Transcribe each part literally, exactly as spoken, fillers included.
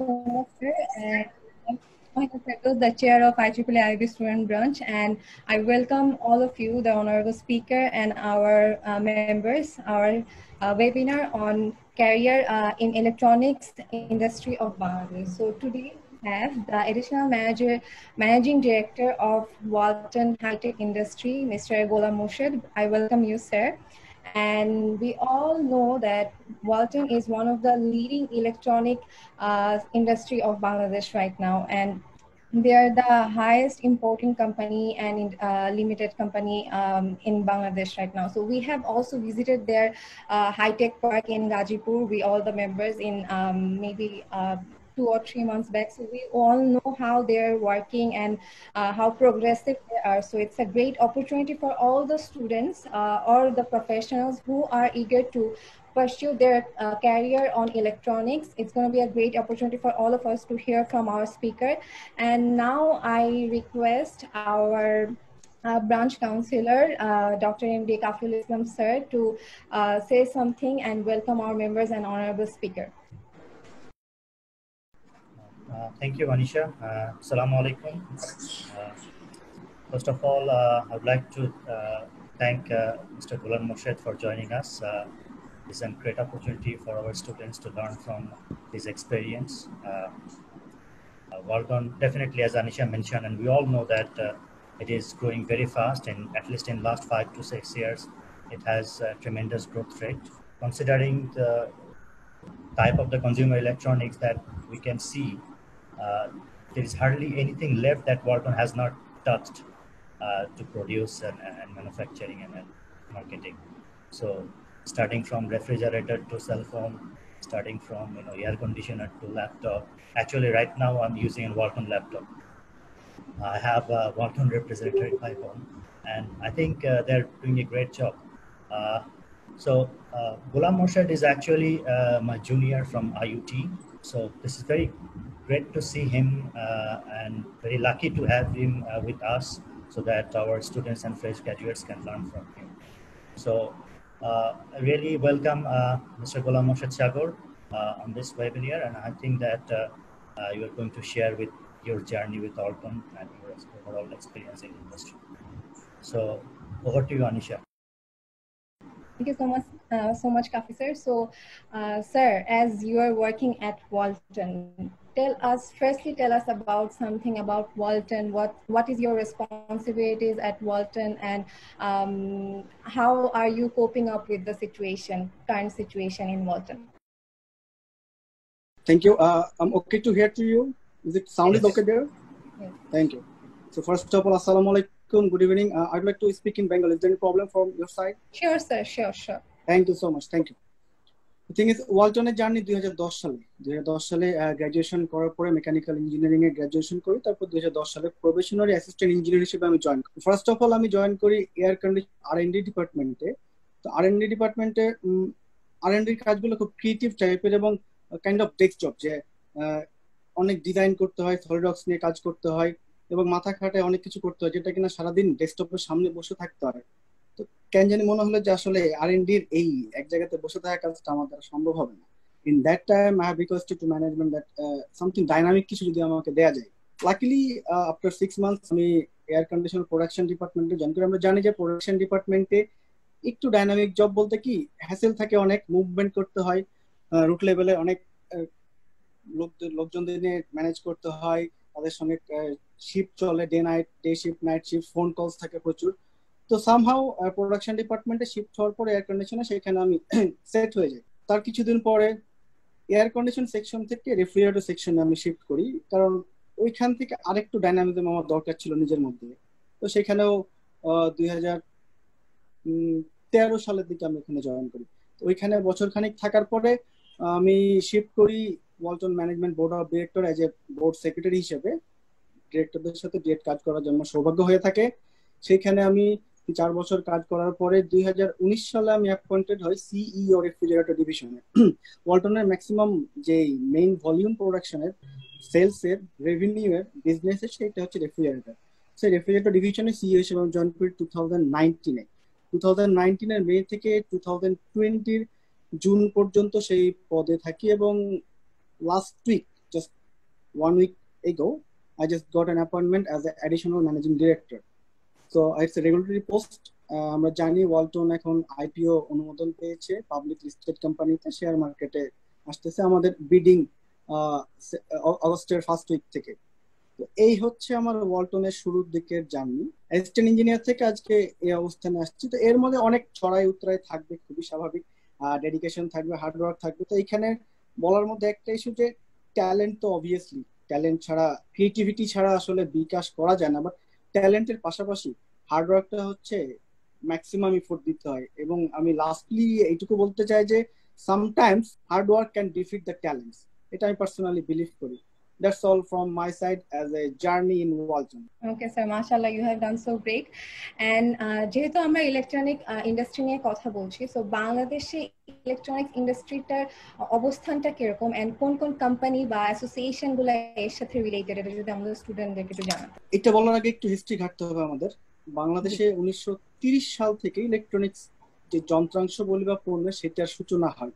so much, sir. And I'm Mohina Settle, the chair of I triple A I B student branch, and I welcome all of you, the honorable speaker, and our uh, members, our uh, webinar on career uh, in electronics industry of Bangladesh. So today we have the additional manager, managing director of Walton High Tech Industry, Mister Ghulam Morshed. I welcome you, sir. And we all know that Walton is one of the leading electronic uh, industry of Bangladesh right now. And they are the highest importing company and uh, limited company um, in Bangladesh right now. So we have also visited their uh, high-tech park in Gazipur. We all the members in um, maybe uh, two or three months back. So we all know how they're working and uh, how progressive they are. So it's a great opportunity for all the students uh, or the professionals who are eager to pursue their uh, career on electronics. It's going to be a great opportunity for all of us to hear from our speaker. And now I request our uh, branch councillor, uh, Doctor M D Kafil Islam sir, to uh, say something and welcome our members and honorable speaker. Uh, thank you, Anisha. Uh, Assalamu alaikum. Uh, first of all, uh, I would like to uh, thank uh, Mister Ghulam Morshed for joining us. Uh, it's a great opportunity for our students to learn from his experience. Uh, uh, Walton, definitely, as Anisha mentioned, and we all know that uh, it is growing very fast, and at least in last five to six years, it has a tremendous growth rate. Considering the type of the consumer electronics that we can see, Uh, there is hardly anything left that Walton has not touched uh, to produce and, and manufacturing and, and marketing. So starting from refrigerator to cell phone, starting from you know air conditioner to laptop. Actually, right now I'm using a Walton laptop. I have a Walton refrigerator in my home, and I think uh, they're doing a great job. Uh, so uh, Ghulam Morshed is actually uh, my junior from I U T. So this is very great to see him uh, and very lucky to have him uh, with us so that our students and fresh graduates can learn from him. So uh, I really welcome uh, Mister Ghulam Morshed Sagar uh, on this webinar, and I think that uh, uh, you are going to share with your journey with Walton and your overall experience in industry. So over to you, Anisha. Thank you so much, uh, so much, Kafi sir. So, uh, sir, as you are working at Walton, tell us, firstly, tell us about something about Walton. What what is your responsibilities at Walton, and um, how are you coping up with the situation, current situation in Walton? Thank you. Uh, I'm okay to hear to you. Is it sounded Yes. okay there? Yes. Thank you. So first of all, assalamu alaikum. Good evening. Uh, I'd like to speak in Bengali. Is there any problem from your side? Sure, sir. Sure, sure. Thank you so much. Thank you. The thing is, Walton journey two thousand ten সালে two thousand ten সালে graduation করার পরে mechanical engineering এ graduation করি, তারপর two thousand ten সালে professional assistant engineer হিসেবে আমি join করি। ফার্স্ট অফ অল আমি জয়েন করি air condition R and D ডিপার্টমেন্টে। তো আর এন্ড ডি ডিপার্টমেন্টে আর এন্ড ডির কাজগুলো খুব ক্রিয়েটিভ টাইপের এবং কাইন্ড অফ ডেস্ক জব, যে অনেক ডিজাইন করতে হয়, সলিডওয়ার্কস নিয়ে কাজ করতে হয় এবং মাথা খাটায় অনেক কিছু করতে হয়, যেটা কিনা সারাদিন ডেস্কটপের সামনে বসে থাকতে হয়। তো কেন জানি মনে হলো যে আসলে আর এন্ড ডির এই এক জায়গাতে বসে থাকা কাজটা আমার দ্বারা সম্ভব হবে না। In that time, I have requested to management that uh, something dynamic কিছু যদি আমাকে দেয়া যায়। Luckily, uh, after six months, আমি এয়ার কন্ডিশন প্রোডাকশন ডিপার্টমেন্টে জয়েন করি। আমরা জানি যে প্রোডাকশন ডিপার্টমেন্টে একটু ডাইনামিক জব বলতে কি, হ্যাসেল থাকে, অনেক মুভমেন্ট করতে হয়, রুট লেভেলে অনেক লোকজনদের নিয়ে ম্যানেজ করতে হয়, তাদের সঙ্গে শিফট চলে, day night, day shift, night shift, phone calls থাকে প্রচুর। তো সামহাউ প্রোডাকশন ডিপার্টমেন্টে শিফট হওয়ার পরে এয়ার কন্ডিশনে সেখানে আমি সেট হয়ে যাই। তার কিছুদিন পরে এয়ার কন্ডিশন সেকশন থেকে রেফ্রিজারেটর সেকশনে আমি শিফট করি, কারণ ওইখান থেকে আরেকটু ডাইনামিজম আমার দরকার ছিল নিজের মধ্যে। তো সেখানেও দুই হাজার তেরো সালের দিকে আমি ওখানে জয়েন করি। ওইখানে বছর খানিক থাকার পরে আমি শিফট করি Walton management board of director as a board secretary হিসেবে। ডিরেক্টরদের সাথে ডিরেক্ট কাজ করার জন্য সৌভাগ্য হয়ে থাকে। সেইখানে আমি চার বছর কাজ করার পরে দুই হাজার উনিশ সালে আমি অ্যাপয়েন্টেড হই সিইও রেফ্রিজারেটর ডিভিশনে। ওয়ালটনের ম্যাক্সিমাম যে মেইন ভলিউম প্রোডাকশনের, সেলস এর, রেভিনিউ এর, বিজনেস এর, সেটা হচ্ছে রেফ্রিজারেটর। সেই রেফ্রিজারেটর ডিভিশনে সিইও হিসেবে আমি জয়েন করি টু থাউজেন্ড নাইনটিনে। টু থাউজেন্ড নাইনটিনের মে থেকে টু থাউজেন্ড টোয়েন্টির জুন পর্যন্ত সেই পদে থাকি এবং last week, just one week ago, I just got an appointment as an additional managing director. So it's a regulatory post. আমরা জানি ওয়ালটন এখন আইপিও অনুমোদন পেয়েছে, পাবলিক লিস্টেড কোম্পানিতে শেয়ার মার্কেটে আসতেছে আমাদের বিডিং আগস্টের ফার্স্ট উইক থেকে। তো এই হচ্ছে আমার ওয়ালটনের শুরুর দিকের জার্নি। অ্যাসিস্ট্যান্ট ইঞ্জিনিয়ার থেকে আজকে এই অবস্থানে আসছি। তো এর মধ্যে অনেক চড়াই উতরাই থাকবে, খুবই স্বাভাবিক, ডেডিকেশন থাকবে, হার্ডওয়ার্ক থাকবে। তো এইখানে বলার মধ্যে একটা ইস্যু যে ট্যালেন্ট, তো অবভিয়াসলি ট্যালেন্ট ছাড়া, ক্রিয়েটিভিটি ছাড়া আসলে বিকাশ করা যায় না, বাট ট্যালেন্টের পাশাপাশি হার্ডওয়ার্কটা হচ্ছে ম্যাক্সিমাম এফোর্ট দিতে হয়। এবং আমি লাস্টলি এইটুকু বলতে চাই যে sometimes hard work can defeat the talents, এটা আমি পার্সোনালি বিলিভ করি। That's all from my side as a journey in Walton. Okay, sir. Mashallah, you have done so great. And যেহেতু আমরা ইলেকট্রনিক ইন্ডাস্ট্রি নিয়ে কথা বলছি, সো বাংলাদেশে ইলেকট্রনিক্স ইন্ডাস্ট্রিটার অবস্থানটা কিরকম, এন্ড কোন কোন কোম্পানি বা অ্যাসোসিয়েশন গুলো এর সাথে রিলেটেড, এটা যদি আমাদের স্টুডেন্টদেরকে একটু জানাতে। এটা বলার আগে একটু হিস্ট্রি ঘাটতে হবে আমাদের। বাংলাদেশে উনিশশো তিরিশ সাল থেকে ইলেকট্রনিক্স যে যন্ত্রাংশ বলি বা পণ্য, সেটার সূচনা হয়।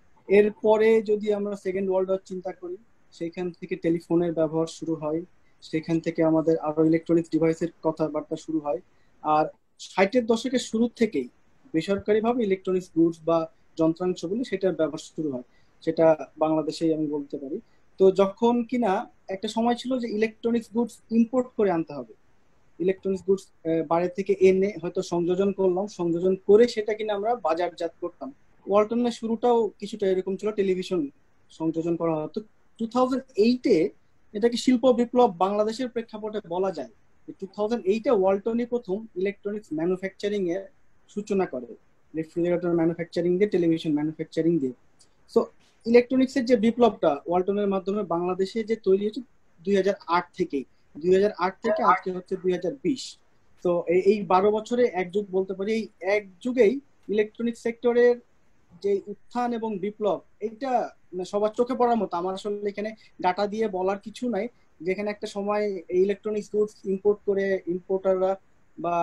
এরপরে যদি আমরা সেকেন্ড ওয়ার্ল্ড ওয়ার চিন্তা করি, সেখান থেকে টেলিফোনের ব্যবহার শুরু হয়, সেখান থেকে আমাদের আরো ইলেকট্রনিক্স ডিভাইসের কথাবার্তা শুরু হয়। আর ষাটের দশকের শুরু থেকেই বেসরকারিভাবে ইলেকট্রনিক্স গুডস বা যন্ত্রাংশগুলি সেটার ব্যবহার শুরু হয়, সেটা বাংলাদেশেই আমি বলতে পারি। তো যখন কিনা একটা সময় ছিল যে ইলেকট্রনিক্স গুডস ইম্পোর্ট করে আনতে হবে, ইলেকট্রনিক্স গুডস বাইরে থেকে এনে হয়তো সংযোজন করলাম, সংযোজন করে সেটা কিনা আমরা বাজারজাত করতাম। ওয়ালটনের শুরুটাও কিছুটা এরকম ছিল, টেলিভিশন সংযোজন করা হতো। টু থাউজেন্ড এইটে এটাকে শিল্প বিপ্লব বাংলাদেশের প্রেক্ষাপটে বলা যায়। টু থাউজেন্ড এইটে ওয়ালটনই প্রথম ইলেকট্রনিক্স ম্যানুফ্যাকচারিং এর সূচনা করে, রেফ্রিজারেটর ম্যানুফ্যাকচারিং দিয়ে, টেলিভিশন ম্যানুফ্যাকচারিং দিয়ে। সো ইলেকট্রনিক্স এর যে বিপ্লবটা ওয়ালটনের মাধ্যমে বাংলাদেশে যে তৈরি হয়েছে দুই হাজার আট থেকেই, দুই হাজার আট থেকে আজকে হচ্ছে দুই হাজার বিশ। তো এই বারো বছরে এক যুগ বলতে পারি। এই এক যুগেই ইলেকট্রনিক সেক্টরের যে উত্থান এবং বিপ্লব, এটা সবার চোখে পড়ার মতো। আমার আসলে এখানে ডাটা দিয়ে বলার কিছু নাই, যেখানে একটা সময় ইলেকট্রনিক্স গুডস ইম্পোর্ট করে ইম্পোর্টাররা বা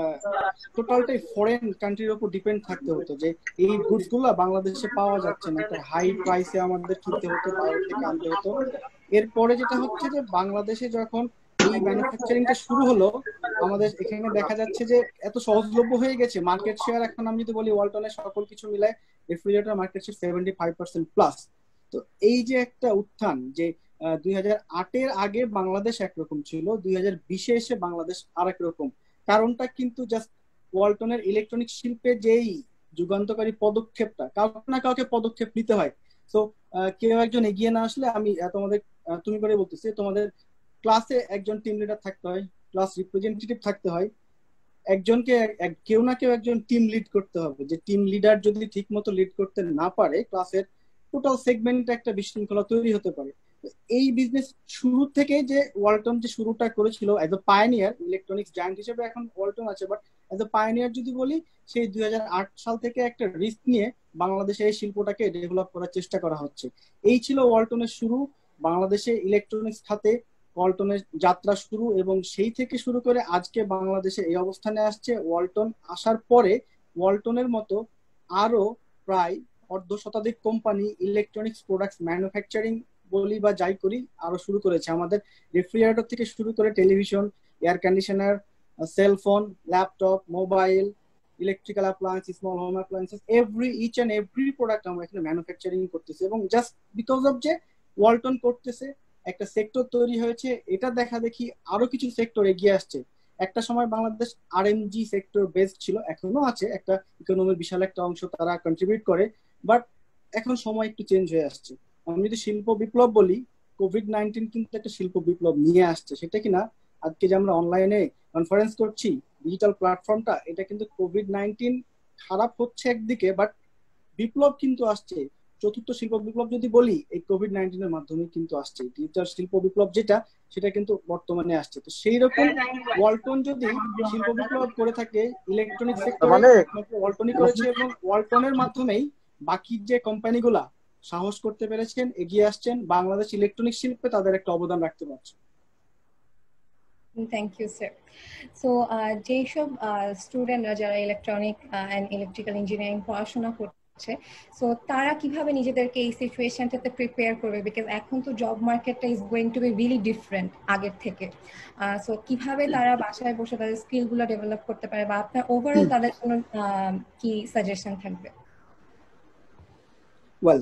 টোটালটাই ফরেন কান্ট্রির উপর ডিপেন্ড থাকতে হতো, যে এই গুডস গুলা বাংলাদেশে পাওয়া যাচ্ছে না, একটা হাই প্রাইসে আমাদের কিনতে হতো, বাইরে থেকে আনতে হতো। এরপরে যেটা হচ্ছে যে বাংলাদেশে যখন এই ম্যানুফ্যাকচারিংটা শুরু হলো, আমাদের এখানে দেখা যাচ্ছে যে এত সহজলভ্য হয়ে গেছে। মার্কেট শেয়ার এখন আমি যদি বলি ওয়ালটনের সকল কিছু মিলায় refrigerator market share seventy five percent plus. তো এই যে একটা উত্থান, যে দুই হাজার আটের আগে বাংলাদেশ একরকম ছিল, দুই হাজার বিশে এসে বাংলাদেশ আর এক রকম। কারণটা কিন্তু জাস্ট ওয়ালটনের ইলেকট্রনিক শিল্পে যেই যুগান্তকারী পদক্ষেপটা, কাউকে না কাউকে পদক্ষেপ নিতে হয়। তো কেউ একজন এগিয়ে না আসলে, আমি তোমাদের তুমি করে বলতেছি, তোমাদের ক্লাসে একজন টিম লিডার থাকতে হয়, ক্লাস রিপ্রেজেন্টেটিভ থাকতে হয়, একজনকে কেউ না কেউ একজন টিম লিড করতে হবে। যে টিম লিডার যদি ঠিক মতো লিড করতে না পারে, ক্লাসের টোটাল সেগমেন্টে একটা বিশৃঙ্খলা তৈরি হতে পারে। এই বিজনেস শুরু থেকে যে ওয়ালটন যে শুরুটা করেছিল as a pioneer, electronics giant হিসেবে এখন ওয়ালটন আছে, বাট এজ এ পায়োনিয়ার যদি বলি, সেই দুই হাজার আট সাল থেকে একটা রিস্ক নিয়ে বাংলাদেশে এই শিল্পটাকে ডেভেলপ করার চেষ্টা করা হচ্ছে। এই ছিল ওয়ালটনের শুরু, বাংলাদেশে ইলেকট্রনিক্স খাতে ওয়ালটনের যাত্রা শুরু, এবং সেই থেকে শুরু করে আজকে বাংলাদেশে এই অবস্থানে আসছে। ওয়ালটন আসার পরে ওয়ালটনের মতো আরো প্রায় অর্ধ শতাধিক কোম্পানি ইলেকট্রনিক্স প্রোডাক্টস ম্যানুফ্যাকচারিং বলি বা যাই করি আরো শুরু করেছে। আমাদের রেফ্রিজারেটর থেকে শুরু করে television, air conditioner, cellphone, laptop, mobile, electrical appliance, small home appliances, every each and every product আমরা এখানে ম্যানুফ্যাকচারিং করতেছি। এবং জাস্ট বিকজ অফ যে ওয়ালটন করতেছে, একটা সেক্টর তৈরি হয়েছে, এটা দেখা দেখি আরো কিছু সেক্টর এগিয়ে আসছে। একটা সময় বাংলাদেশ আরএমজি সেক্টর বেসড ছিল, এখনো আছে, একটা ইকোনমির বিশাল একটা অংশ তারা কন্ট্রিবিউট করে, বাট এখন সময় একটু চেঞ্জ হয়ে আসছে। আমি যদি শিল্প বিপ্লব বলি, কোভিড নাইন্টিন কিন্তু একটা শিল্প বিপ্লব নিয়ে আসছে। সেটা কিনা আজকে যে আমরা অনলাইনে কনফারেন্স করছি, ডিজিটাল প্ল্যাটফর্মটা, এটা কিন্তু কোভিড নাইন্টিন খারাপ হচ্ছে একদিকে, বাট বিপ্লব কিন্তু আসছে। চতুর্থ শিল্প বিপ্লব যদি বলি, এই কোভিড নাইন্টিন এর মাধ্যমে কিন্তু আসছে। ডিজিটাল শিল্প বিপ্লব যেটা, সেটা কিন্তু বর্তমানে আসছে। তো সেই রকম ওয়ালটন যদি শিল্প বিপ্লব করে থাকে ইলেকট্রনিক সেক্টরে, ওয়ালটনই করেছে, এবং ওয়ালটনের মাধ্যমেই বাকি যে কোম্পানিগুলা সাহস করতে পেরেছেন, এগিয়ে আসছেন, বাংলাদেশ ইলেকট্রনিক শিল্পে তাদের একটা অবদান রাখতে পারছে। Thank you sir. সো যেসব স্টুডেন্টরা যারা ইলেকট্রনিক অ্যান্ড ইলেকট্রিক্যাল ইঞ্জিনিয়ারিং পড়াশোনা করছে, হচ্ছে, সো তারা কিভাবে নিজেদেরকে এই সিচুয়েশনটাতে প্রিপেয়ার করবে, বিকজ এখন তো জব মার্কেটটা is going to be really different আগের থেকে। সো কিভাবে তারা বাসায় বসে তাদের স্কিলগুলো ডেভেলপ করতে পারে, বা আপনার ওভারঅল তাদের জন্য কি সাজেশন থাকবে? ওয়েল,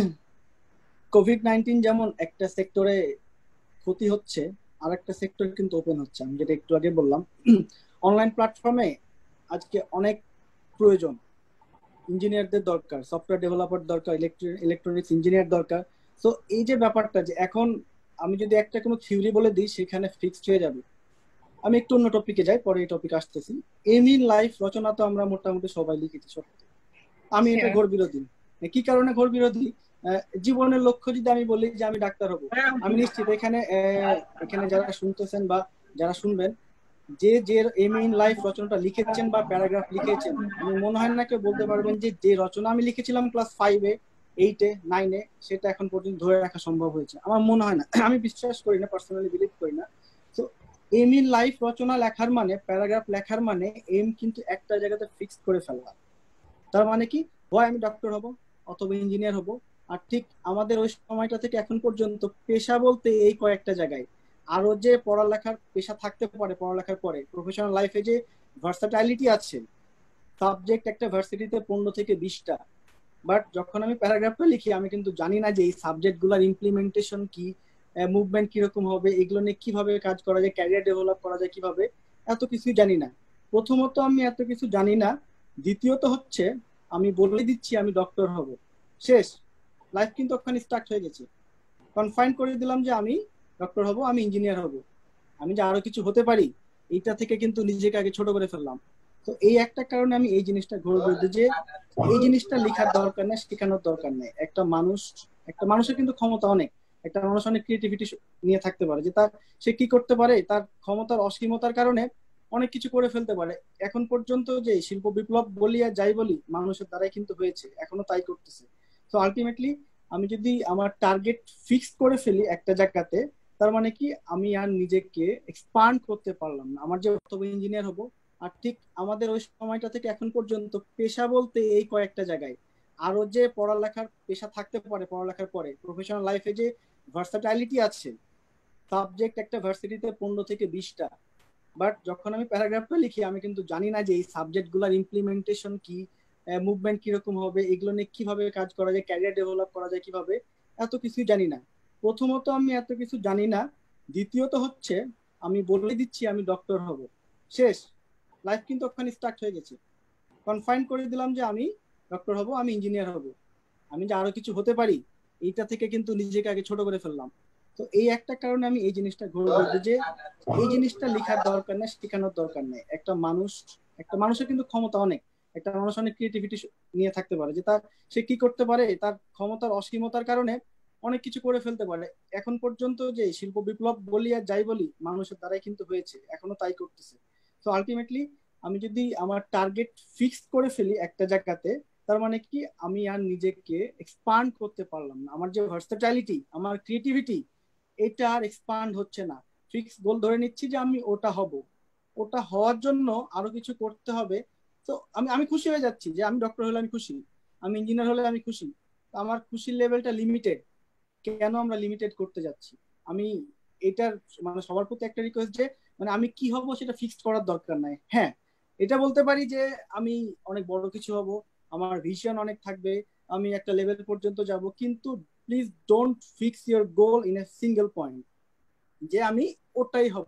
কোভিড নাইনটিন যেমন একটা সেক্টরে ক্ষতি হচ্ছে, আর একটা সেক্টর কিন্তু ওপেন হচ্ছে। আমি যেটা একটু আগে বললাম, অনলাইন প্ল্যাটফর্মে আজকে অনেক প্রয়োজন, ইঞ্জিনিয়ারদের দরকার, সফটওয়্যার ডেভেলপার দরকার, ইলেকট্রনিক্স ইঞ্জিনিয়ার দরকার। সো এই যে ব্যাপারটা, যে এখন আমি যদি একটা কোনো থিওরি বলে দিই সেখানে ফিক্সড হয়ে যাবে। আমি একটু অন্য টপিকে যাই, পরে এই টপিক আসতেছি। এম ইন লাইফ রচনা তো আমরা মোটামুটি সবাই লিখেছি, সত্য। আমি এটা ঘোর বিরোধী। কি কারণে ঘোর বিরোধী? জীবনের লক্ষ্য যদি আমি বলি যে আমি ডাক্তার হব, আমি নিশ্চিত এখানে এখানে যারা শুনতেছেন বা যারা শুনবেন, যে যে এম ইন লাইফ রচনাটা লিখেছেন বা প্যারাগ্রাফ লিখেছেন, আমি মনে হয় না কেউ বলতে পারবেন যে যে রচনা আমি লিখেছিলাম ক্লাস ফাইভে, এইটে, নাইনে, সেটা এখন পর্যন্ত ধরে রাখা সম্ভব হয়েছে। আমার মনে হয় না, আমি বিশ্বাস করি না, পার্সোনালি বিলিভ করি না। তো এম ইন লাইফ রচনা লেখার মানে, প্যারাগ্রাফ লেখার মানে এম কিন্তু একটা জায়গাতে ফিক্স করে ফেলা। তার মানে কি, হয় আমি ডক্টর হব অথবা ইঞ্জিনিয়ার হব। আর ঠিক আমাদের ওই সময়টা থেকে এখন পর্যন্ত পেশা বলতে এই কয়েকটা জায়গায়, আরো যে পড়ালেখার পেশা থাকতে পারে, পড়ালেখার পরে প্রফেশনাল লাইফে যে ভার্সাটাইলিটি আছে, সাবজেক্ট একটা ভার্সিটিতে পনেরো থেকে বিশটা। বাট যখন আমি প্যারাগ্রাফটা লিখি, আমি কিন্তু জানি না যে এই সাবজেক্ট গুলার ইমপ্লিমেন্টেশন কি, মুভমেন্ট কিরকম হবে, এগুলো নিয়ে কিভাবে কাজ করা যায়, ক্যারিয়ার ডেভেলপ করা যায় কিভাবে, এত কিছুই জানি না। প্রথমত আমি এত কিছু জানি না, দ্বিতীয়ত হচ্ছে আমি বলে দিচ্ছি আমি ডক্টর হব, শেষ, লাইফ কিন্তু ওখানে স্টার্ট হয়ে গেছে। কনফাইন করে দিলাম যে আমি ডক্টর হব, আমি ইঞ্জিনিয়ার হব, আমি যে আরো কিছু হতে পারি, এইটা থেকে কিন্তু নিজেকে আগে ছোট করে ফেললাম। তো এই একটা কারণে আমি এই জিনিসটা ঘুরে বলতে, যে এই জিনিসটা লেখার দরকার নেই, শেখানোর দরকার নেই। একটা মানুষ, একটা মানুষের কিন্তু ক্ষমতা অনেক, একটা মানুষ অনেক ক্রিয়েটিভিটি নিয়ে থাকতে পারে, যে তার সে কি করতে পারে, তার ক্ষমতার অসীমতার কারণে অনেক কিছু করে ফেলতে পারে। এখন পর্যন্ত যে শিল্প বিপ্লব বলি আর যাই বলি, মানুষের দ্বারাই কিন্তু হয়েছে, এখনো তাই করতেছে। তো আলটিমেটলি আমি যদি আমার টার্গেট ফিক্স করে ফেলি একটা জায়গাতে, তার মানে কি, আমি আর নিজেকে এক্সপান্ড করতে পারলাম না। আমার যে ইঞ্জিনিয়ার হব, আর ঠিক আমাদের ওই সময়টা থেকে এখন পর্যন্ত পেশা বলতে এই কয়েকটা জায়গায়, আরো যে পড়ালেখার পেশা থাকতে পারে, পড়ালেখার পরে প্রফেশনাল লাইফে যে ভার্সাটাইলিটি আছে, সাবজেক্ট একটা ভার্সিটিতে পনেরো থেকে বিশটা। বাট যখন আমি প্যারাগ্রাফটা লিখি, আমি কিন্তু জানি না যে এই সাবজেক্ট গুলার ইমপ্লিমেন্টেশন কি, মুভমেন্ট কিরকম হবে, এগুলো নিয়ে কিভাবে কাজ করা যায়, ক্যারিয়ার ডেভেলপ করা যায় কিভাবে, এত কিছুই জানি না। প্রথমত আমি এত কিছু জানি না, দ্বিতীয়ত হচ্ছে আমি বলে দিচ্ছি আমি ডক্টর হব, শেষ, লাইফ কিন্তু ওখানে স্টার্ট হয়ে গেছে। কনফাইন করে দিলাম যে আমি ডক্টর হব, আমি ইঞ্জিনিয়ার হব, আমি যে আরো কিছু হতে পারি, এইটা থেকে কিন্তু নিজেকে আগে ছোট করে ফেললাম। তো এই একটা কারণে আমি এই জিনিসটা ঘুরে বলতে, যে এই জিনিসটা লেখার দরকার নেই, শেখানোর দরকার নেই। একটা মানুষ, একটা মানুষের কিন্তু ক্ষমতা অনেক, একটা মানুষ অনেক ক্রিয়েটিভিটি নিয়ে থাকতে পারে, যে তার সে কি করতে পারে, তার ক্ষমতার অসীমতার কারণে অনেক কিছু করে ফেলতে পারে। এখন পর্যন্ত যে শিল্প বিপ্লব বলি আর যাই বলি, মানুষের দ্বারাই কিন্তু হয়েছে, এখনো তাই করতেছে। তো আলটিমেটলি আমি যদি আমার টার্গেট ফিক্স করে ফেলি একটা জায়গাতে, তার মানে কি, আমি আর নিজেকে এক্সপান্ড করতে পারলাম না। আমার যে ভার্সেটাইলিটি, আমার ক্রিয়েটিভিটি, এটা আর এক্সপান্ড হচ্ছে না। ফিক্স গোল ধরে নিচ্ছি যে আমি ওটা হব, ওটা হওয়ার জন্য আরো কিছু করতে হবে। তো আমি আমি খুশি হয়ে যাচ্ছি যে আমি ডক্টর হলে আমি খুশি, আমি ইঞ্জিনিয়ার হলে আমি খুশি। আমার খুশির লেভেলটা লিমিটেড। কেন আমরা লিমিটেড করতে যাচ্ছি? আমি এটার মানে সবার প্রতি একটা রিকোয়েস্ট, যে মানে আমি কি হব সেটা ফিক্সড করার দরকার নাই। হ্যাঁ, এটা বলতে পারি যে আমি অনেক বড় কিছু হব, আমার ভিশন অনেক থাকবে, আমি একটা লেভেল পর্যন্ত যাব, কিন্তু please don't fix your goal in a single point, যে আমি ওটাই হব।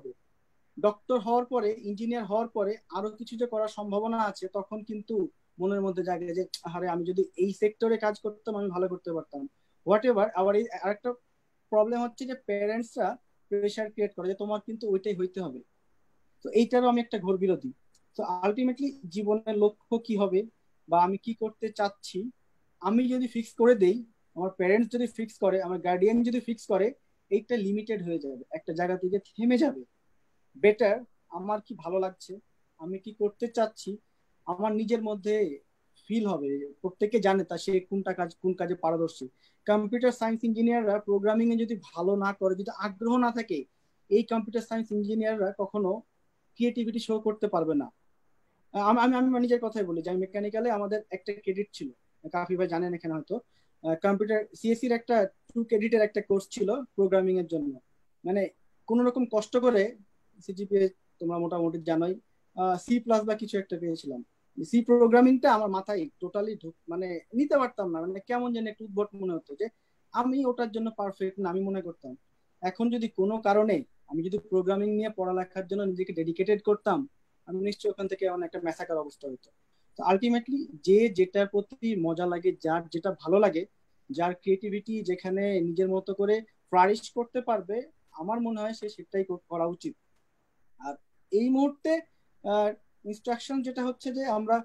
ডক্টর হওয়ার পরে, ইঞ্জিনিয়ার হওয়ার পরে আরো কিছু যে করার সম্ভাবনা আছে, তখন কিন্তু মনের মধ্যে জাগে যে আরে আমি যদি এই সেক্টরে কাজ করতাম আমি ভালো করতে পারতাম, হোয়াট এভার। আবার এই আরেকটা প্রবলেম হচ্ছে যে প্যারেন্টসরা প্রেশার ক্রিয়েট করে যে তোমার কিন্তু ওইটাই হইতে হবে। তো এইটারও আমি একটা ঘোর বিরোধী। তো আলটিমেটলি জীবনের লক্ষ্য কি হবে বা আমি কি করতে চাচ্ছি, আমি যদি ফিক্স করে দেই, আমার প্যারেন্টস যদি ফিক্স করে, আমার গার্ডিয়ান যদি ফিক্স করে, এইটা লিমিটেড হয়ে যাবে, একটা জায়গা থেকে থেমে যাবে। বেটার আমার কি ভালো লাগছে, আমি কি করতে চাচ্ছি, আমার নিজের মধ্যে ফিল হবে, প্রত্যেকে জানে তা সে কোনটা কাজ, কোন কাজে পারদর্শী। কম্পিউটার সায়েন্স ইঞ্জিনিয়াররা প্রোগ্রামিং এ যদি ভালো না করে, যদি আগ্রহ না থাকে, এই কম্পিউটার সায়েন্স ইঞ্জিনিয়াররা কখনো ক্রিয়েটিভিটি শো করতে পারবে না। আমি আমি আমি নিজের কথাই বলি যে আমি মেকানিক্যালে আমাদের একটা ক্রেডিট ছিল, কাফি ভাই জানেন এখানে হয়তো কম্পিউটার সিএসসির একটা টু ক্রেডিটের একটা কোর্স ছিল প্রোগ্রামিং এর জন্য, মানে কোন রকম কষ্ট করে সিজিপিএ তোমরা মোটামুটি জানোই সি প্লাস বা কিছু একটা পেয়েছিলাম। সি প্রোগ্রামিংটা আমার মাথায় টোটালি মানে নিতে পারতাম না, মানে কেমন যেন একটু উদ্ভট মনে হতো যে আমি ওটার জন্য পারফেক্ট না আমি মনে করতাম। এখন যদি কোনো কারণে আমি যদি প্রোগ্রামিং নিয়ে পড়ালেখার জন্য নিজেকে ডেডিকেটেড করতাম, আমি নিশ্চয়ই ওখান থেকে অনেক একটা ম্যাসাকার অবস্থা হতো। তো আলটিমেটলি যে যেটার প্রতি মজা লাগে, যার যেটা ভালো লাগে, যার ক্রিয়েটিভিটি যেখানে নিজের মতো করে ফ্লারিশ করতে পারবে, আমার মনে হয় সে সেটাই করা উচিত। আর এই মুহূর্তে ইনস্ট্রাকশন যেটা হচ্ছে যে আমরা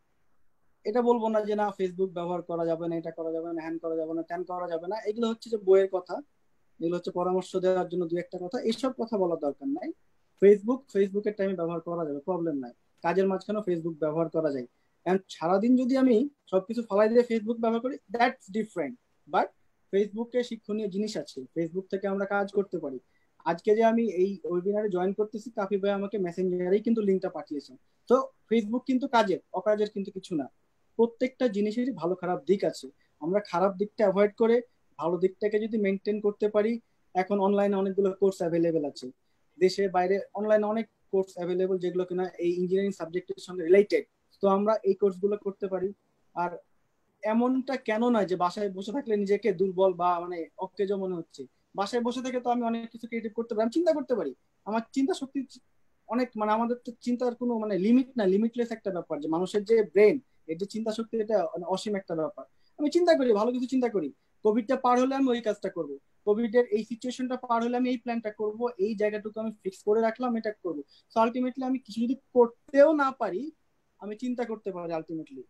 এটা বলবো না যে না ফেসবুক ব্যবহার করা যাবে না, এটা করা যাবে না, হ্যান করা যাবে না, ত্যান করা যাবে না, এগুলো হচ্ছে যে বইয়ের কথা, এগুলো হচ্ছে পরামর্শ দেওয়ার জন্য দুই একটা কথা, এইসব কথা বলার দরকার নাই। ফেসবুক ফেসবুকের টাইমে ব্যবহার করা যাবে, প্রবলেম নাই, কাজের মাঝখানেও ফেসবুক ব্যবহার করা যায়। এন্ড সারাদিন যদি আমি সবকিছু ফালাই দিয়ে ফেসবুক ব্যবহার করি, দ্যাটস ডিফারেন্ট। বাট ফেসবুকে শিক্ষণীয় জিনিস আছে, ফেসবুক থেকে আমরা কাজ করতে পারি। আজকে যে আমি এই ওয়েবিনারে জয়েন করতেছি, কাফি ভাই আমাকে মেসেঞ্জারেই কিন্তু লিঙ্কটা পাঠিয়েছেন। তো ফেসবুক কিন্তু কাজের, অকাজের কিন্তু কিছু না, প্রত্যেকটা জিনিসেরই ভালো খারাপ দিক আছে। আমরা খারাপ দিকটা অ্যাভয়েড করে ভালো দিকটাকে যদি মেনটেন করতে পারি, এখন অনলাইনে অনেকগুলো কোর্স অ্যাভেলেবেল আছে, দেশে বাইরে অনলাইনে অনেক কোর্স অ্যাভেলেবেল যেগুলো কিনা এই ইঞ্জিনিয়ারিং সাবজেক্টের সঙ্গে রিলেটেড, তো আমরা এই কোর্সগুলো করতে পারি। আর এমনটা কেন নয় যে বাসায় বসে থাকলে নিজেকে দুর্বল বা মানে অকেজ মনে হচ্ছে, বাসায় বসে থেকে তো আমি অনেক কিছু ক্রিয়েটিভ করতে পারি, আমি চিন্তা করতে পারি, আমার চিন্তা শক্তি অনেক, মানে আমাদের তো চিন্তার কোনো মানে লিমিট না, লিমিটলেস একটা ব্যাপার, যে মানুষের যে ব্রেন এর যে চিন্তা শক্তি, এটা অসীম একটা ব্যাপার। আমি চিন্তা করি, ভালো কিছু চিন্তা করি, কোভিডটা পার হলে আমি ওই কাজটা করবো, কোভিড এর এই সিচুয়েশনটা পার হলে আমি এই প্ল্যানটা করব, এই জায়গাটুকু আমি ফিক্স করে রাখলাম, এটা করবো। সো আলটিমেটলি আমি কিছু যদি করতেও না পারি, আমি চিন্তা করতে পারি। আলটিমেটলি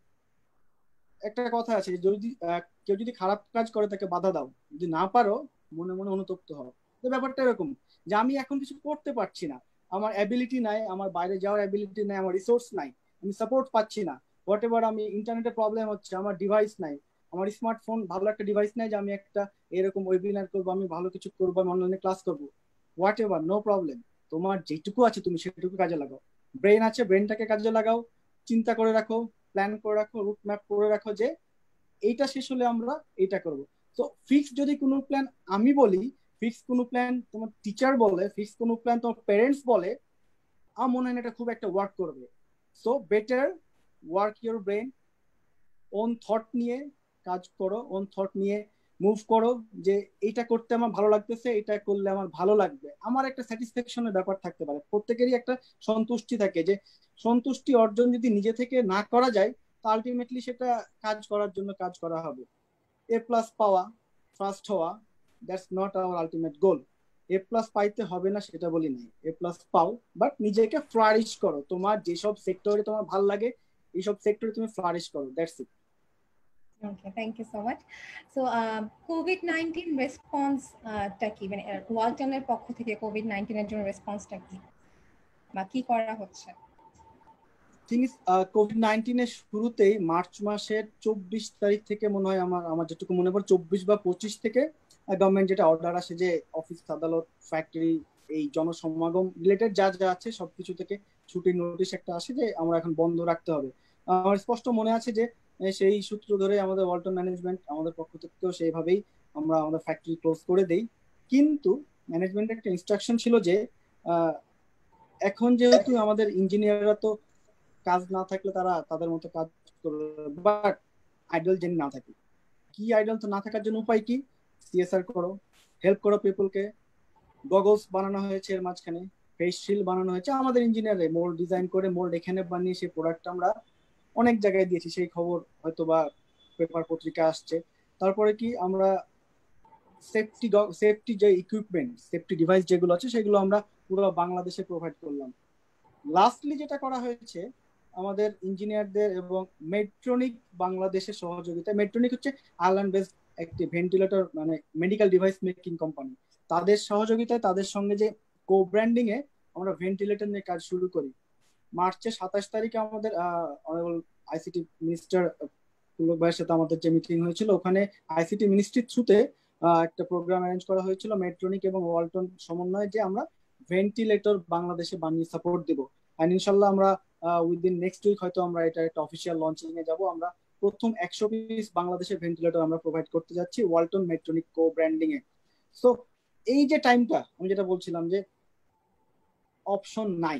একটা কথা আছে, যদি কেউ যদি খারাপ কাজ করে তাকে বাধা দাও, যদি না পারো মনে মনে অনুতপ্ত হও। তো ব্যাপারটা এরকম যে আমি এখন কিছু করতে পারছি না, আমার অ্যাবিলিটি নাই, আমার বাইরে যাওয়ার অ্যাবিলিটি নাই, আমার রিসোর্স নাই, আমি সাপোর্ট পাচ্ছি না, হোয়াট এভার, আমি ইন্টারনেটের প্রবলেম হচ্ছে, আমার ডিভাইস নাই, আমার স্মার্টফোন ভালো একটা ডিভাইস নাই যে আমি একটা এরকম ওয়েবিনার করবো, আমি ভালো কিছু করবো, আমি অনলাইনে ক্লাস করবো, হোয়াট এভার, নো প্রবলেম। তোমার যেটুকু আছে তুমি সেটুকু কাজে লাগাও, ব্রেন আছে ব্রেনটাকে কাজে লাগাও, চিন্তা করে রাখো, প্ল্যান করে রাখো, রুট ম্যাপ করে রাখো যে এইটা শেষ হলে আমরা এইটা করব। তো ফিক্স যদি কোনো প্ল্যান আমি বলি, ফিক্স কোনো প্ল্যান তোমার টিচার বলে, ফিক্স কোনো প্ল্যান তোমার প্যারেন্টস বলে, আমার মনে হয় এটা খুব একটা ওয়ার্ক করবে। So better work your brain, own thought নিয়ে কাজ করো, ওন থট নিয়ে মুভ করো, যে এইটা করতে আমার ভালো লাগতেছে, এটা করলে আমার ভালো লাগবে, আমার একটা স্যাটিসফ্যাকশনের ব্যাপার থাকতে পারে, প্রত্যেকেরই একটা সন্তুষ্টি থাকে, যে সন্তুষ্টি অর্জন যদি নিজে থেকে না করা যায়, তো আলটিমেটলি সেটা কাজ করার জন্য কাজ করা হবে। এ প্লাস পাওয়া, ফার্স্ট হওয়া, that's not our ultimate goal. A plus পাইতে হবে না সেটা বলি নাই, এ প্লাস পাও, বাট নিজেকে ফ্লারিশ করো, তোমার যেসব সেক্টরে তোমার ভালো লাগে এইসব সেক্টরে তুমি ফ্লারিশ করো, that's it. Okay, thank you so much. So, uh, COVID nineteen রেসপন্সটা কি, মানে ওয়ালটনের পক্ষ থেকে কোভিড নাইনটিন এর জন্য রেসপন্সটা কি বা কি করা হচ্ছে? কোভিড নাইনটিন এর শুরুতেই মার্চ মাসের চব্বিশ তারিখ থেকে মনে হয়, আমার আমার যেটুকু মনে পড়ে চব্বিশ বা পঁচিশ থেকে গভর্নমেন্ট যেটা অর্ডার আসে যে অফিস আদালত ফ্যাক্টরি এই জনসমাগম রিলেটেড যা যা আছে সবকিছু থেকে ছুটির নোটিশ একটা আসে যে আমরা এখন বন্ধ রাখতে হবে। আমার স্পষ্ট মনে আছে যে সেই সূত্র ধরে আমাদের ওয়ালটন ম্যানেজমেন্ট আমাদের পক্ষ থেকেও সেইভাবেই আমরা আমাদের ফ্যাক্টরি ক্লোজ করে দেই। কিন্তু ম্যানেজমেন্টের একটা ইনস্ট্রাকশন ছিল যে এখন যেহেতু আমাদের ইঞ্জিনিয়াররা তো কাজ না থাকলে তারা তাদের মতো কাজ করবে, বাট আইডল যেন না থাকে। কি আইডল তো না থাকার জন্য উপায় কি? সিএসআর করো, হেল্প করো পিপলকে। গগলস বানানো হয়েছে এর মাঝখানে, ফেস শিল্ড বানানো হয়েছে, আমাদের ইঞ্জিনিয়ারে মোল্ড ডিজাইন করে মোল্ড এখানে বানিয়ে সেই প্রোডাক্ট আমরা অনেক জায়গায় দিয়েছি, সেই খবর হয়তো বা পেপার পত্রিকা আসছে। তারপরে কি আমরা সেফটি সেফটি যে ইকুইপমেন্ট, সেফটি ডিভাইস যেগুলো আছে সেগুলো আমরা পুরো বাংলাদেশে প্রোভাইড করলাম। লাস্টলি যেটা করা হয়েছে আমাদের ইঞ্জিনিয়ারদের এবং মেট্রোনিক বাংলাদেশের সহযোগিতায়, মেট্রোনিক হচ্ছে আয়ারল্যান্ড বেসড একটি ভেন্টিলেটর মানে মেডিকেল ডিভাইস মেকিং কোম্পানি, তাদের সহযোগিতায় তাদের সঙ্গে যে কো ব্র্যান্ডিং এ আমরা ভেন্টিলেটর নিয়ে কাজ শুরু করি। মার্চের সাতাশ তারিখে আমাদের অনারেবল আইসিটি মিনিস্টার পুলক ভাইয়ের সাথে আমাদের যে মিটিং হয়েছিল, ওখানে আইসিটি মিনিস্ট্রির থ্রুতে একটা প্রোগ্রাম অ্যারেঞ্জ করা হয়েছিল মেট্রোনিক এবং ওয়ালটন সমন্বয়ে, যে আমরা ভেন্টিলেটর বাংলাদেশে বানিয়ে সাপোর্ট দিব। এন্ড ইনশাল্লাহ আমরা উইদিন নেক্সট উইক হয়তো আমরা এটা একটা অফিসিয়াল লঞ্চিং এ যাব। আমরা প্রথম একশো পিস বাংলাদেশের ভেন্টিলেটর আমরা প্রোভাইড করতে যাচ্ছি ওয়ালটন মেট্রোনিক কো ব্র্যান্ডিং এ। সো এই যে টাইমটা আমি যেটা বলছিলাম যে অপশন নাই,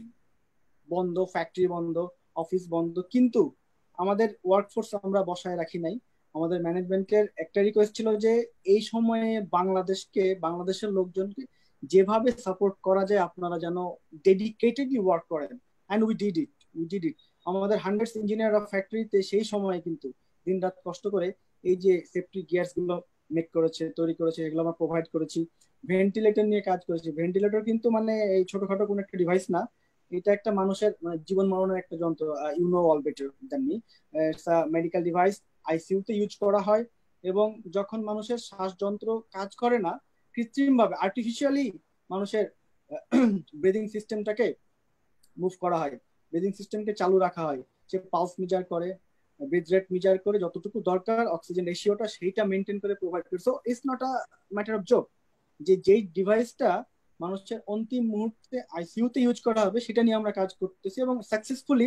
বন্ধ, ফ্যাক্টরি বন্ধ, অফিস বন্ধ, কিন্তু আমাদের ওয়ার্কফোর্স আমরা বসায় রাখি নাই। আমাদের ম্যানেজমেন্টের একটা রিকোয়েস্ট ছিল যে এই সময়ে বাংলাদেশকে, বাংলাদেশের লোকজনকে যেভাবে সাপোর্ট করা যায় আপনারা যেন ডেডিকেটেডলি ওয়ার্ক করেন, and we did it we did it আমাদের হান্ড্রেডস ইঞ্জিনিয়ার অফ ফ্যাক্টরিতে সেই সময়ে কিন্তু দিন রাত কষ্ট করে এই যে সেফটি গিয়ার্স গুলো মেক করেছে, তৈরি করেছে, এগুলো আমরা প্রোভাইড করেছি। ভেন্টিলেটর নিয়ে কাজ করেছি। ভেন্টিলেটর কিন্তু মানে এই ছোটখাটো কোনো একটা ডিভাইস না, এটা একটা মানুষের জীবন মরণের একটা যন্ত্র। You know all better than me. It's a medical device, আইসিইউতে ইউজ করা হয়, এবং যখন মানুষের শ্বাসযন্ত্র কাজ করে না, কৃত্রিম ভাবে আর্টিফিশিয়ালি মানুষের ব্রিদিং সিস্টেমটাকে মুভ করা হয়, ব্রিদিং সিস্টেমকে চালু রাখা হয়। সে পালস মেজার করে, ব্রিথ রেট মেজার করে, যতটুকু দরকার অক্সিজেন রেশিওটা সেইটা মেনটেন করে প্রোভাইড করে। So it's not a matter of joke যে যেই ডিভাইসটা মানুষের অন্তিম মুহূর্তে আইসিইউতে ইউজ করা হবে সেটা নিয়ে আমরা কাজ করতেছি, এবং successfully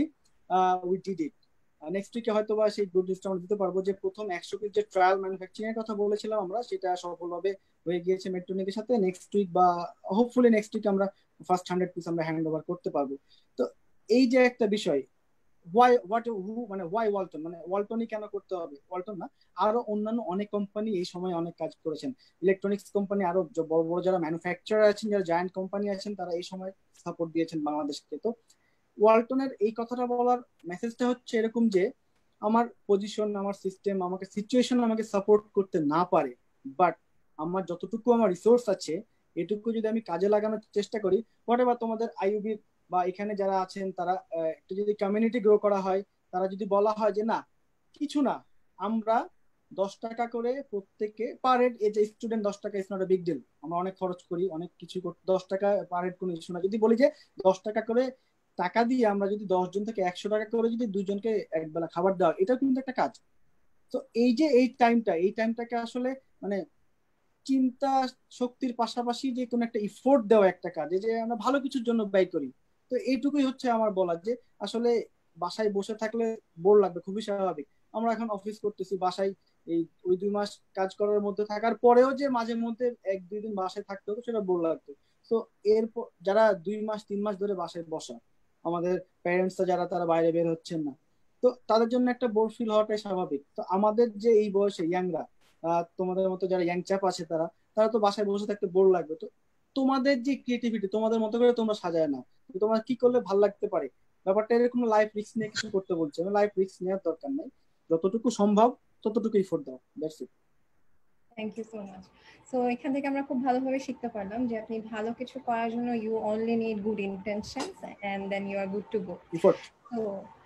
we did it. Next উইকে হয়তো বা সেই গুড নিউজটা আমরা দিতে পারবো যে প্রথম একশো পিস যে ট্রায়াল ম্যানুফ্যাকচারিং এর কথা বলেছিলাম আমরা, সেটা সফলভাবে হয়ে গিয়েছে মেট্রোনিকের সাথে। নেক্সট উইক বা হোপফুলি নেক্সট উইক আমরা ফার্স্ট হান্ড্রেড পিস আমরা হ্যান্ড ওভার করতে পারবো। তো এই যে একটা বিষয়, ওয়াই হোয়াট হু মানে ওয়াই ওয়ালটন, মানে ওয়ালটনই কেন করতে হবে? ওয়ালটন না, আরো অন্যান্য অনেক কোম্পানি এই সময় অনেক কাজ করেছেন। ইলেকট্রনিক্স কোম্পানি, আরো বড় বড় যারা ম্যানুফ্যাকচারার আছেন, যারা জায়ান্ট কোম্পানি আছেন, তারা এই সময় সাপোর্ট দিয়েছেন বাংলাদেশকে। তো ওয়ালটনের এই কথাটা বলার মেসেজটা হচ্ছে এরকম যে আমার পজিশন, আমার সিস্টেম, আমাকে সিচুয়েশন আমাকে সাপোর্ট করতে না পারে, বাট আমার যতটুকু আমার রিসোর্স আছে এটুকু যদি আমি কাজে লাগানোর চেষ্টা করি, হোয়াট এভার তোমাদের আইইউবি বা এখানে যারা আছেন তারা একটু যদি কমিউনিটি গ্রো করা হয়, তারা যদি বলা হয় যে না কিছু না, আমরা দশ টাকা করে প্রত্যেকে পার হেড, এই যে স্টুডেন্ট দশ টাকা is not a big deal, আমরা অনেক খরচ করি, অনেক কিছু দশ টাকা পার হেড কোনো ইস্যু না। যদি বলি যে দশ টাকা করে টাকা দিয়ে আমরা যদি দশ জন থেকে একশো টাকা করে যদি দুইজনকে একবেলা খাবার দেওয়া, এটাও কিন্তু একটা কাজ। তো এই যে এই টাইমটা, এই টাইমটাকে আসলে মানে চিন্তা শক্তির পাশাপাশি যে কোনো একটা ইফোর্ট দেওয়া একটা কাজ, এই যে আমরা ভালো কিছুর জন্য ব্যয় করি। তো এইটুকুই হচ্ছে আমার বলার, যে আসলে বাসায় বসে থাকলে বোর লাগবে, খুবই স্বাভাবিক। আমরা এখন অফিস করতেছি, বাসায় এই ওই দুই মাস কাজ করার মধ্যে থাকার পরেও যে মাঝে মধ্যে এক দুই দিন বাসায় থাকতে হতো, সেটা বোর লাগতো। তো এরপর যারা দুই মাস তিন মাস ধরে বাসায় বসা, আমাদের প্যারেন্টসরা যারা তারা বাইরে বের হচ্ছেন না, তো তাদের জন্য একটা বোর ফিল হওয়াটাই স্বাভাবিক। তো আমাদের যে এই বয়সে ইয়াংরা, তোমাদের মতো যারা ইয়াং চ্যাপ আছে, তারা তারা তো বাসায় বসে থাকতে বোর লাগবে। তো তোমাদের যে ক্রিয়েটিভিটি, তোমাদের মতো করে তোমরা সাজায় না, তোমরা কি করলে ভালো লাগতে পারে, ব্যাপারটা এরকম লাইফ রিস্ক নিয়ে কিছু করতে বলছে। লাইফ রিস্ক নেওয়ার দরকার নেই, যতটুকু সম্ভব ততটুকু এফোর্ট দাও, that's it. Thank you so much. So এখান থেকে আমরা খুব ভালোভাবে শিখতে পারলাম যে আপনি ভালো কিছু করার জন্য you only need good intentions and then you are good to go. Effort. তো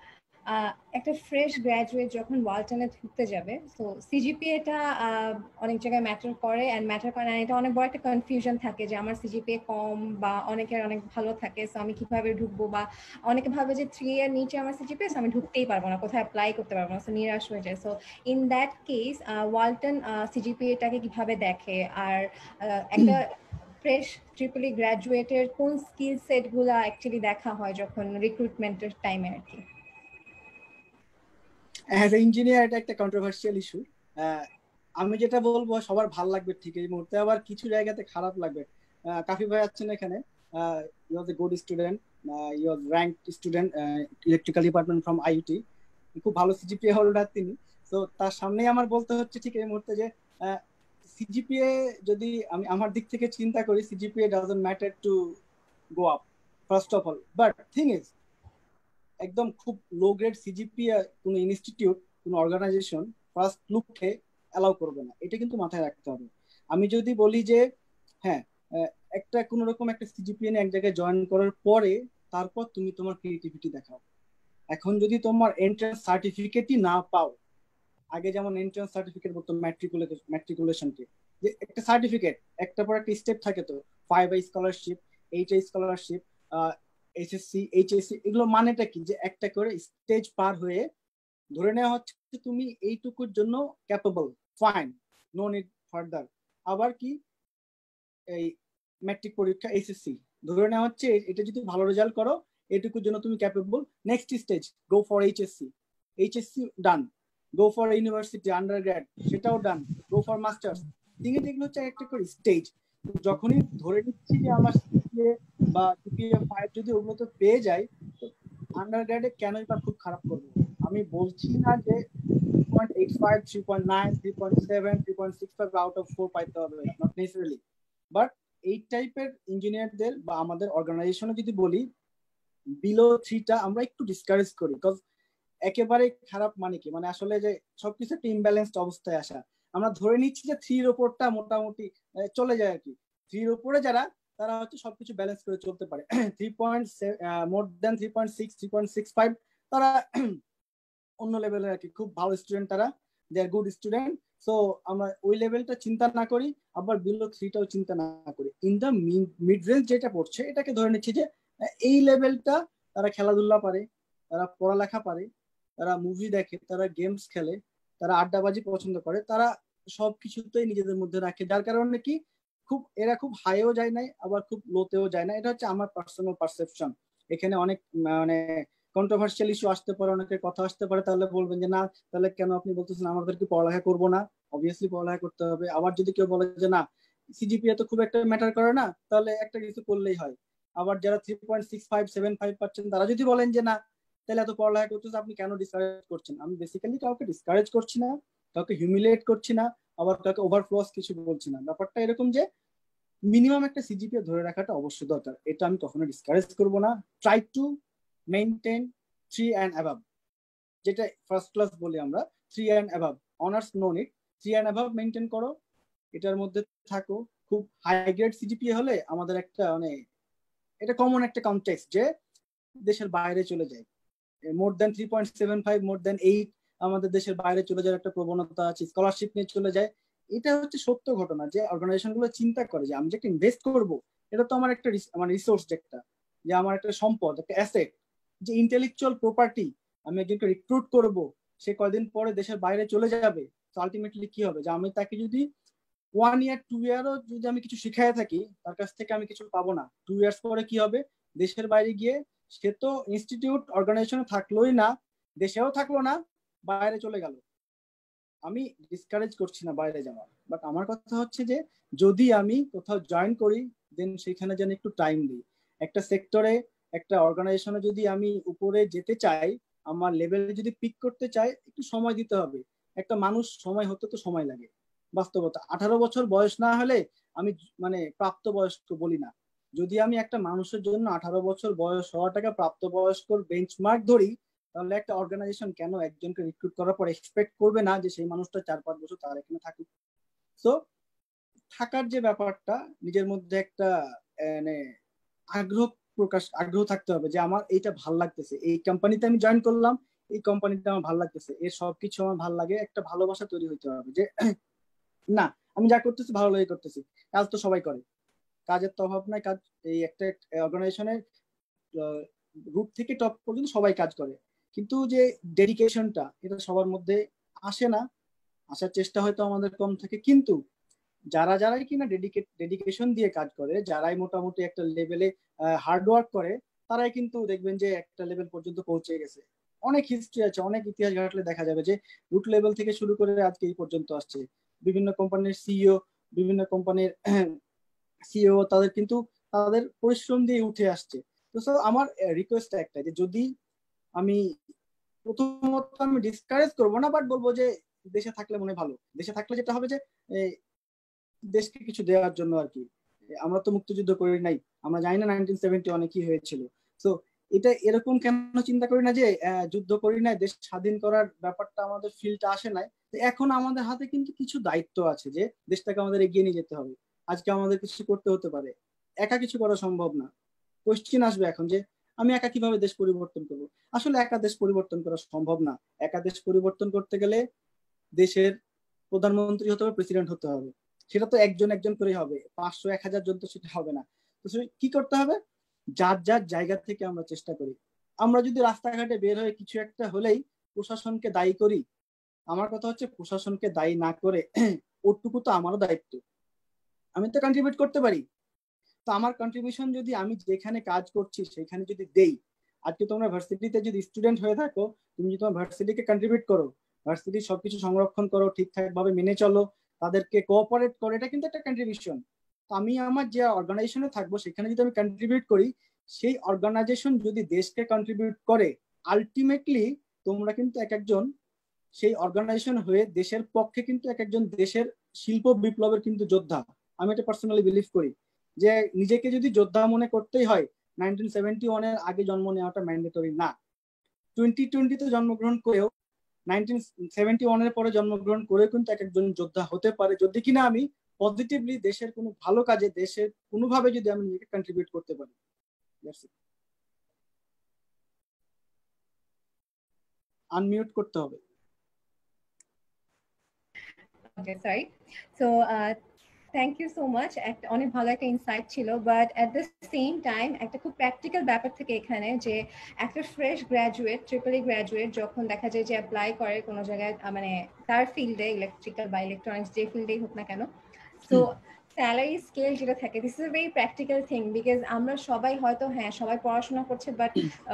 একটা ফ্রেশ গ্র্যাজুয়েট যখন ওয়ালটনে ঢুকতে যাবে, তো সিজিপিএটা অনেক জায়গায় ম্যাটার করে অ্যান্ড ম্যাটার করে না, এটা অনেক বড় একটা কনফিউশন থাকে যে আমার সিজিপিএ কম বা অনেকের অনেক ভালো থাকে, সো আমি কিভাবে ঢুকবো, বা অনেকে ভাবে যে থ্রি এর নিচে আমার সিজিপিএ, আমি ঢুকতেই পারবো না, কোথায় অ্যাপ্লাই করতে পারবো না, সো নিরাশ হয়ে যায়। So in that case Walton সিজিপিএটাকে কিভাবে দেখে, আর একটা ফ্রেশ ট্রিপল ই গ্র্যাজুয়েটের কোন স্কিল সেটগুলো অ্যাকচুয়ালি দেখা হয় যখন রিক্রুটমেন্টের টাইমে আর কি? অ্যাজ এ ইঞ্জিনিয়ার এটা একটা কন্ট্রোভার্সিয়াল ইস্যু। আমি যেটা বলবো সবার ভালো লাগবে ঠিক এই মুহূর্তে, আবার কিছু জায়গাতে খারাপ লাগবে। কাফি ভাই আছেন এখানে, he was a good student, he was ranked student electrical department from IUT, খুব ভালো সিজিপিএ হোল্ডার তিনি। তো তার সামনেই আমার বলতে হচ্ছে ঠিক এই মুহূর্তে যে সিজিপিএ যদি আমি আমার দিক থেকে চিন্তা করি, CGPA doesn't matter to go up first of all, but thing is একদম খুব লো গ্রেড সিজিপিএ কোনো ইনস্টিটিউট, কোনো অর্গানাইজেশন ফার্স্ট লুককে অ্যালাউ করবে না, এটা কিন্তু মাথায় রাখতে হবে। আমি যদি বলি যে হ্যাঁ একটা কোনো রকম একটা সিজিপিএ নিয়ে এক জায়গায় জয়েন করার পরে তারপর তুমি তোমার ক্রিয়েটিভিটি দেখাও। এখন যদি তোমার এন্ট্রান্স সার্টিফিকেটই না পাও, আগে যেমন এন্ট্রান্স সার্টিফিকেট বলতো ম্যাট্রিকুলেশন ম্যাট্রিকুলেশনকে, যে একটা সার্টিফিকেট একটা পর একটা স্টেপ থাকে, তো five I scholarship, eight I scholarship, SSC, HSC, এগুলো মানেটা কি? যে একটা করে স্টেজ পার হয়ে ধরে নেওয়া হচ্ছে তুমি এইটুকুর জন্য capable, fine, no need further. আবার কি এই ম্যাট্রিক পরীক্ষা, এইচএসসি, ধরে নেওয়া হচ্ছে এটা যদি ভালো রেজাল্ট করো এইটুকুর জন্য তুমি capable, next stage go for HSC, HSC done, go for university under grad, সেটাও ডান, গো ফর মাস্টার্স। ঠিক আছে, এগুলো হচ্ছে একটা করে স্টেজ। যখনই ধরে নিচ্ছি যে আমার সিপিএ বা সিপিএ ফাইভ যদি ওগুলো তো পেয়ে যায়, তো আন্ডার গ্র্যাডে কেনই বা খুব খারাপ করবো? আমি বলছি না যে three point eight five, three point nine, three point seven, three point six five out of four পাইতে হবে, নট নেসেসারিলি। বাট এই টাইপের ইঞ্জিনিয়ারদের বা আমাদের অর্গানাইজেশনে যদি বলি বিলো থ্রিটা আমরা একটু ডিসকারেজ করি, বিকজ একেবারে খারাপ মানে কি, মানে আসলে যে সবকিছু একটা ইমব্যালেন্সড অবস্থায় আসা। আমরা ধরে নিচ্ছি যে থ্রির ওপরটা মোটামুটি চলে যায় আর কি, থ্রির ওপরে যারা তারা হচ্ছে সবকিছু ব্যালেন্স করে চলতে পারে। Three point more than three point six, three point six five তারা অন্য লেভেলের আর কি, খুব ভালো স্টুডেন্ট, তারা they are good student. So আমরা ওই লেভেলটা চিন্তা না করি, আবার বিলো থ্রিটাও চিন্তা না করি, ইন দ্য মিড রেঞ্জ যেটা পড়ছে এটাকে ধরে নিচ্ছি যে এই লেভেলটা তারা খেলাধুলা পারে, তারা পড়ালেখা পারে, তারা মুভি দেখে, তারা গেমস খেলে, তারা আড্ডাবাজি পছন্দ করে, তারা সবকিছুতেই নিজেদের মধ্যে রাখে, যার কারণে কি খুব এরা খুব হাইও যায় না আবার খুব লোতেও যায় না। এটা হচ্ছে আমার পার্সোনাল পারসেপশন। এখানে অনেক মানে কন্ট্রোভার্সিয়াল ইস্যু আসতে পারে, অনেকের কথা আসতে পারে, তাহলে বলবেন যে না তাহলে কেন আপনি বলতেছেন আমাদের কি পড়ালেখা করবো না? অবভিয়াসলি পড়ালেখা করতে হবে। আবার যদি কেউ বলে যে না সিজিপিএ তো খুব একটা ম্যাটার করে না, তাহলে একটা কিছু করলেই হয়। আবার যারা three point six five seven five পাচ্ছেন তারা যদি বলেন যে না তাহলে এত পড়ালেখা করতেছে আপনি কেন ডিসকারেজ করছেন? আমি বেসিক্যালি কাউকে ডিসকারেজ করছি না, কাউকে হিউমিলিয়েট করছি না, আবার কাউকে ওভারফ্লোস কিছু বলছি না। ব্যাপারটা এরকম যে মিনিমাম একটা সিজিপিএ ধরে রাখাটা অবশ্যই দরকার, এটা আমি কখনো ডিসকারেজ করব না। Try to maintain three and above, যেটা ফার্স্ট ক্লাস বলি আমরা, three and above, honours no need, three and above maintain করো, এটার মধ্যে থাকো। খুব হাই গ্রেড সিজিপিএ হলে আমাদের একটা মানে এটা কমন একটা কনটেক্সট যে দেশের বাইরে চলে যায়, more than three point seven five, more than eight আমাদের দেশের বাইরে চলে যাওয়ার একটা প্রবণতা আছে, স্কলারশিপ নিয়ে চলে যায়। এটা হচ্ছে সত্য ঘটনা যে অর্গানাইজেশন গুলো চিন্তা করে যে আমি যে একটা ইনভেস্ট করবো, এটা তো আমার একটা মানে রিসোর্স, একটা যে আমার একটা সম্পদ, একটা অ্যাসেট, যে ইন্টেলেকচুয়াল প্রপার্টি। আমি একজনকে রিক্রুট করব, সে কয়দিন পরে দেশের বাইরে চলে যাবে, তো আলটিমেটলি কি হবে যে আমি তাকে যদি ওয়ান ইয়ার টু ইয়ারও যদি আমি কিছু শিখাই থাকি তার কাছ থেকে আমি কিছু পাবো না। টু ইয়ার্স পরে কি হবে, দেশের বাইরে গিয়ে সে তো ইনস্টিটিউট অর্গানাইজেশনে থাকলোই না, দেশেও থাকলো না, বাইরে চলে গেল। আমি ডিসকারেজ করছি না বাইরে যাওয়া, বাট আমার কথা হচ্ছে যে যদি আমি কোথাও জয়েন করি দেন সেখানে যেন একটু টাইম দিই। একটা সেক্টরে একটা অর্গানাইজেশনে যদি আমি উপরে যেতে চাই, আমার লেভেল যদি পিক করতে চাই, একটু সময় দিতে হবে। একটা মানুষ সময় হতে তো সময় লাগে, বাস্তবতা। আঠারো বছর বয়স না হলে আমি মানে প্রাপ্তবয়স্ক বলি না। যদি আমি একটা মানুষের জন্য আঠারো বছর বয়স হওয়াটাকে প্রাপ্তবয়স্কর বেঞ্চমার্ক ধরি, তাহলে একটা অর্গানাইজেশন কেন একজনকে রিক্রুট করার পর এক্সপেক্ট করবে না যে সেই মানুষটা চার পাঁচ বছর তার এখানে থাকুক? সো থাকার যে ব্যাপারটা, নিজের মধ্যে একটা মানে আগ্রহ প্রকাশ, আগ্রহ থাকতে হবে যে আমার এইটা ভাল লাগতেছে, এই কোম্পানিতে আমি জয়েন করলাম, এই কোম্পানিতে আমার ভাল লাগতেছে, এর সবকিছু আমার ভাল লাগে, একটা ভালোবাসা তৈরি হইতে হবে যে না আমি যা করতেছি ভালো লাগে করতেছি। কাজ তো সবাই করে, কাজের তো অভাব নাই, কাজ এই একটা অর্গানাইজেশনের রুট থেকে টপ পর্যন্ত সবাই কাজ করে, কিন্তু যে ডেডিকেশনটা এটা সবার মধ্যে আসে না, আসার চেষ্টা হয়তো আমাদের কম থাকে। কিন্তু যারা যারাই কিনা ডেডিকেট ডেডিকেশন দিয়ে কাজ করে, যারাই মোটামুটি একটা লেভেলে হার্ডওয়ার্ক করে, তারাই কিন্তু দেখবেন যে একটা লেভেল পর্যন্ত পৌঁছে গেছে। অনেক হিস্ট্রি আছে, অনেক ইতিহাস ঘাটলে দেখা যাবে যে রুট লেভেল থেকে শুরু করে আজকে এই পর্যন্ত আসছে। বিভিন্ন কোম্পানির সিইও, বিভিন্ন কোম্পানির সিইও তাদের কিন্তু তাদের পরিশ্রম দিয়ে উঠে আসছে। তো আমার রিকোয়েস্ট একটা যে যদি আমি প্রথমত আমি ডিসকারেজ করবো না, বাট বলবো যে দেশে থাকলে মনে ভালো। দেশে থাকলে যেটা হবে যে দেশকে কিছু দেওয়ার জন্য আর কি। আমরা তো মুক্তিযুদ্ধ করি নাই, আমরা জানি না নাইনটিন সেভেন্টি ওয়ানে কি হয়েছিল। তো এটা এরকম কেন চিন্তা করি না যে যুদ্ধ করি নাই, দেশ স্বাধীন করার ব্যাপারটা আমাদের ফিল্ডটা আসে নাই। এখন আমাদের হাতে কিন্তু কিছু দায়িত্ব আছে যে দেশটাকে আমাদের এগিয়ে নিয়ে যেতে হবে। আজকে আমাদের কিছু করতে হতে পারে, একা কিছু করা সম্ভব না। কোয়েশ্চেন আসবে এখন যে আমি একা কিভাবে দেশ পরিবর্তন করবো? আসলে একা দেশ পরিবর্তন করা সম্ভব না। একা দেশ পরিবর্তন করতে গেলে দেশের প্রধানমন্ত্রী হতে হবে, প্রেসিডেন্ট হতে হবে। সেটা তো একজন একজন করেই হবে, পাঁচশো এক হাজার জন তো সেটা হবে না। তো কি করতে হবে, যার যার জায়গা থেকে আমরা চেষ্টা করি। আমরা যদি রাস্তাঘাটে বের হয়ে কিছু একটা হলেই প্রশাসনকে দায়ী করি, আমার কথা হচ্ছে প্রশাসনকে দায়ী না করে ওটুকু তো আমারও দায়িত্ব, আমি তো কন্ট্রিবিউট করতে পারি। তো আমার কন্ট্রিবিউশন যদি আমি যেখানে কাজ করছি সেখানে যদি দেই, আজকে তোমরা ভার্সিটিতে যদি স্টুডেন্ট হয়ে থাকো, তুমি যদি তোমার ভার্সিটিকে কন্ট্রিবিউট করো, ভার্সিটি সবকিছু সংরক্ষণ করো, ঠিকঠাক ভাবে মেনে চলো, তাদেরকে কোঅপারেট করো, এটা কিন্তু একটা কন্ট্রিবিউশন। আমি আমার যে অর্গানাইজেশনে থাকবো সেখানে যদি আমি কন্ট্রিবিউট করি, সেই অর্গানাইজেশন যদি দেশকে কন্ট্রিবিউট করে, আলটিমেটলি তোমরা কিন্তু এক একজন সেই অর্গানাইজেশন হয়ে দেশের পক্ষে কিন্তু এক একজন দেশের শিল্প বিপ্লবের কিন্তু যোদ্ধা। আমি এটা পার্সোনালি বিলিভ করি যে নিজেকে যদি যোদ্ধা মনে করতেই হয়, নাইনটিন সেভেন্টি ওয়ানের আগে জন্ম নেওয়াটা ম্যান্ডেটরি না। টোয়েন্টি টোয়েন্টিতে জন্মগ্রহণ করেও নাইনটিন সেভেন্টি ওয়ানের পরে জন্মগ্রহণ করেও কিন্তু এক একজন যোদ্ধা হতে পারে, যদি কিনা আমি পজিটিভলি দেশের কোনো ভালো কাজে, দেশের কোনোভাবে যদি আমি নিজেকে কন্ট্রিবিউট করতে পারি। আনমিউট করতে হবে। Okay, sorry. So, uh, thank you so much. একটা অনেক ভালো একটা ইনসাইট ছিল, but at the same time একটা খুব প্র্যাকটিক্যাল ব্যাপার থেকে এখানে যে একটা fresh graduate, triple E graduate যখন দেখা যায় যে অ্যাপ্লাই করে কোনো জায়গায়, মানে তার ফিল্ডে ইলেকট্রিক্যাল বা ইলেকট্রনিক্স যে ফিল্ডেই হোক না কেন, সো স্যালারি স্কেল যেটা থাকে, this is a very practical thing, because আমরা সবাই হয়তো হ্যাঁ সবাই পড়াশোনা করছে, but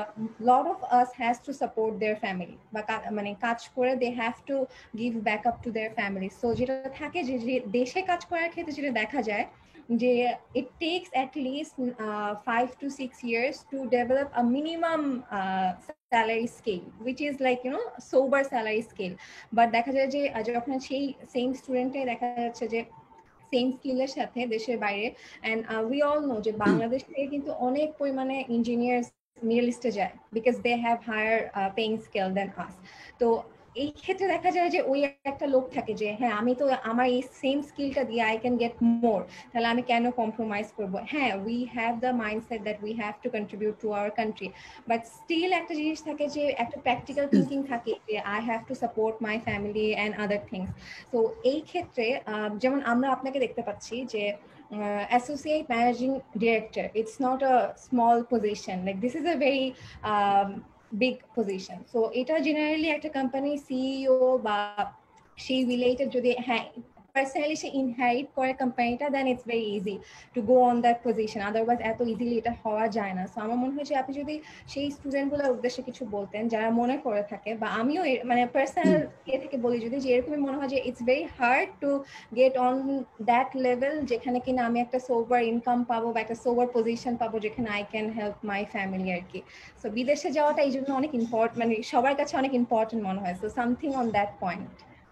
lot of us has to support their family, বা মানে কাজ করে they have to give back up to their family. So যেটা থাকে যে দেশে কাজ করার ক্ষেত্রে যেটা দেখা যায় যে it takes at least uh, five to six years to develop a minimum uh, salary scale, which is like, you know, sober salary scale. But দেখা যায় যে যখন সেই সেম স্টুডেন্টে দেখা যাচ্ছে যে সেম স্কিলের সাথে দেশের বাইরে, অ্যান্ড উই অল নো যে বাংলাদেশ থেকে কিন্তু অনেক পরিমাণে ইঞ্জিনিয়ার্স মিডল ইস্টে যায়, because they have higher paying scale than us. তো এই ক্ষেত্রে দেখা যায় যে ওই একটা লোক থাকে যে হ্যাঁ আমি তো আমার এই সেম স্কিলটা দিয়ে আই ক্যান গেট মোর, তাহলে আমি কেন কম্প্রোমাইজ করবো? হ্যাঁ, we have the mindset that we have to contribute to our country, but still একটা জিনিস থাকে যে একটা প্র্যাকটিক্যাল থিঙ্কিং থাকে যে I have to support my family and other things. তো এই ক্ষেত্রে যেমন আমরা আপনাকে দেখতে পাচ্ছি যে associate managing director, it's not a small position, like this is a very um, big position. So এটা generally একটা company সিইও বা সেই related যদি হ্যাঁ personally সে inherit করে কোম্পানিটা, then it's very easy to go on that position, otherwise এত easily এটা হওয়া যায় না। সো আমার মনে হয় যে আপনি যদি সেই স্টুডেন্টগুলোর উদ্দেশ্যে কিছু বলতেন যারা মনে করে থাকে, বা আমিও মানে পার্সোনাল ইয়ে থেকে বলি যদি, যে এরকমই মনে হয় যে it's very hard to get on that level যেখানে কিনা আমি একটা সোবার ইনকাম পাবো বা একটা সোবার পজিশন পাবো যেখানে I can help my family আর কি। সো বিদেশে যাওয়াটা এই জন্য অনেক ইম্পর্টেন্ট, মানে সবার কাছে অনেক ইম্পর্টেন্ট মনে হয়। So something on that point.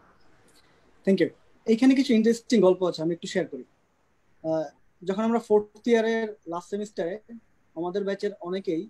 Thank you. এইখানে কিছু ইন্টারেস্টিং গল্প আছে, আমি একটু শেয়ার করি। যখন আমরা ফোর্থ ইয়ারের লাস্ট সেমিস্টারে, আমাদের ব্যাচের অনেকেই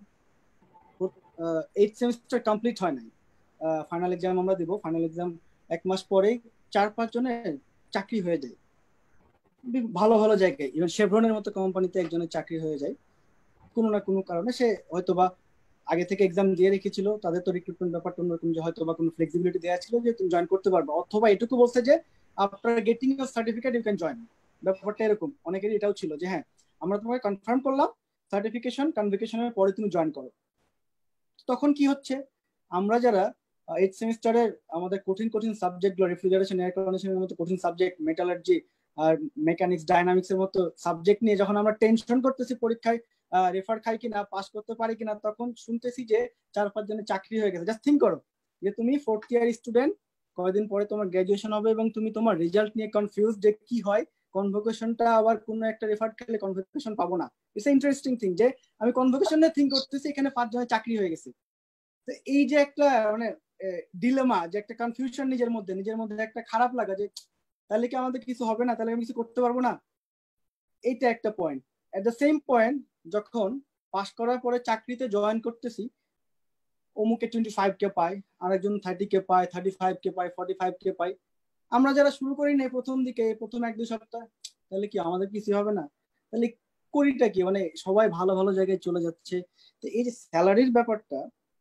এইট সেমিস্টার কমপ্লিট হয় নাই, ফাইনাল এক্সাম আমরা দিব, ফাইনাল এক্সাম এক মাস পরেই চার পাঁচ জনের চাকরি হয়ে যায় ভালো ভালো জায়গায়, ইভেন শেভরনের মতো কোম্পানিতে একজনের চাকরি হয়ে যায় কোনো না কোনো কারণে। সে হয়তোবা আগে থেকে এক্সাম দিয়ে রেখেছিল, তাদের তো রিক্রুটমেন্ট ব্যাপারটা অন্যরকম, যে হয়তো বা কোনো ফ্লেক্সিবিলিটি দেওয়া ছিল যে তুমি জয়েন করতে পারবে, অথবা এটুকু বলছে যে after getting your certificate you can join. ব্যাপারটা এরকম, অনেকেরই এটাও ছিল যে হ্যাঁ আমরা তোমাকে কনফার্ম করলাম, সার্টিফিকেশন কনভোকেশনের পরে তুমি জয়েন করো। তখন কি হচ্ছে, আমরা যারা এইট সেমিস্টারের আমাদের কঠিন কঠিন সাবজেক্টগুলো, রেফ্রিজারেশন, এয়ার কন্ডিশনের মতো কঠিন সাবজেক্ট, মেটালার্জি আর মেকানিক্স, ডাইনামিক্স এর মতো সাবজেক্ট নিয়ে যখন আমরা টেনশন করতেছি পরীক্ষায় রেফার খাই কিনা, পাস করতে পারি কিনা, তখন শুনতেছি যে চার পাঁচ জনের চাকরি হয়ে গেছে। জাস্ট থিঙ্ক করো যে তুমি ফোর্থ ইয়ার স্টুডেন্ট, কয়েকদিন পরে তোমার গ্রাজুয়েশন হবে এবং তুমি তোমার রেজাল্ট নিয়ে কনফিউজ যে কি হয়, কনভোকেশনটা আবার কোনো একটা রেফার খেলে কনভোকেশন পাবো না। ইটস ইন্টারেস্টিং থিং যে আমি কনভোকেশন নিয়ে থিঙ্ক করতেছি, এখানে পাঁচ জনের চাকরি হয়ে গেছে। তো এই যে একটা মানে ডিলেমা, যে একটা কনফিউশন নিজের মধ্যে নিজের মধ্যে একটা খারাপ লাগা যে তাহলে কি আমাদের কিছু হবে না, তাহলে আমি কিছু করতে পারবো না, এইটা একটা point. At the same point যখন পাস করার পরে চাকরিতে জয়েন করতেছি, অমুকে টোয়েন্টি ফাইভ কে পায়, আরেকজন থার্টি কে পায়, থার্টি ফাইভ কে পায়, ফর্টি ফাইভ কে পায়। আমরা যারা শুরু করি না প্রথম দিকে, প্রথম এক দুই সপ্তাহ, তাহলে কি আমাদের কিছু হবে না, তাহলে করিটা কি, মানে সবাই ভালো ভালো জায়গায় চলে যাচ্ছে। তো এই যে স্যালারির ব্যাপারটা,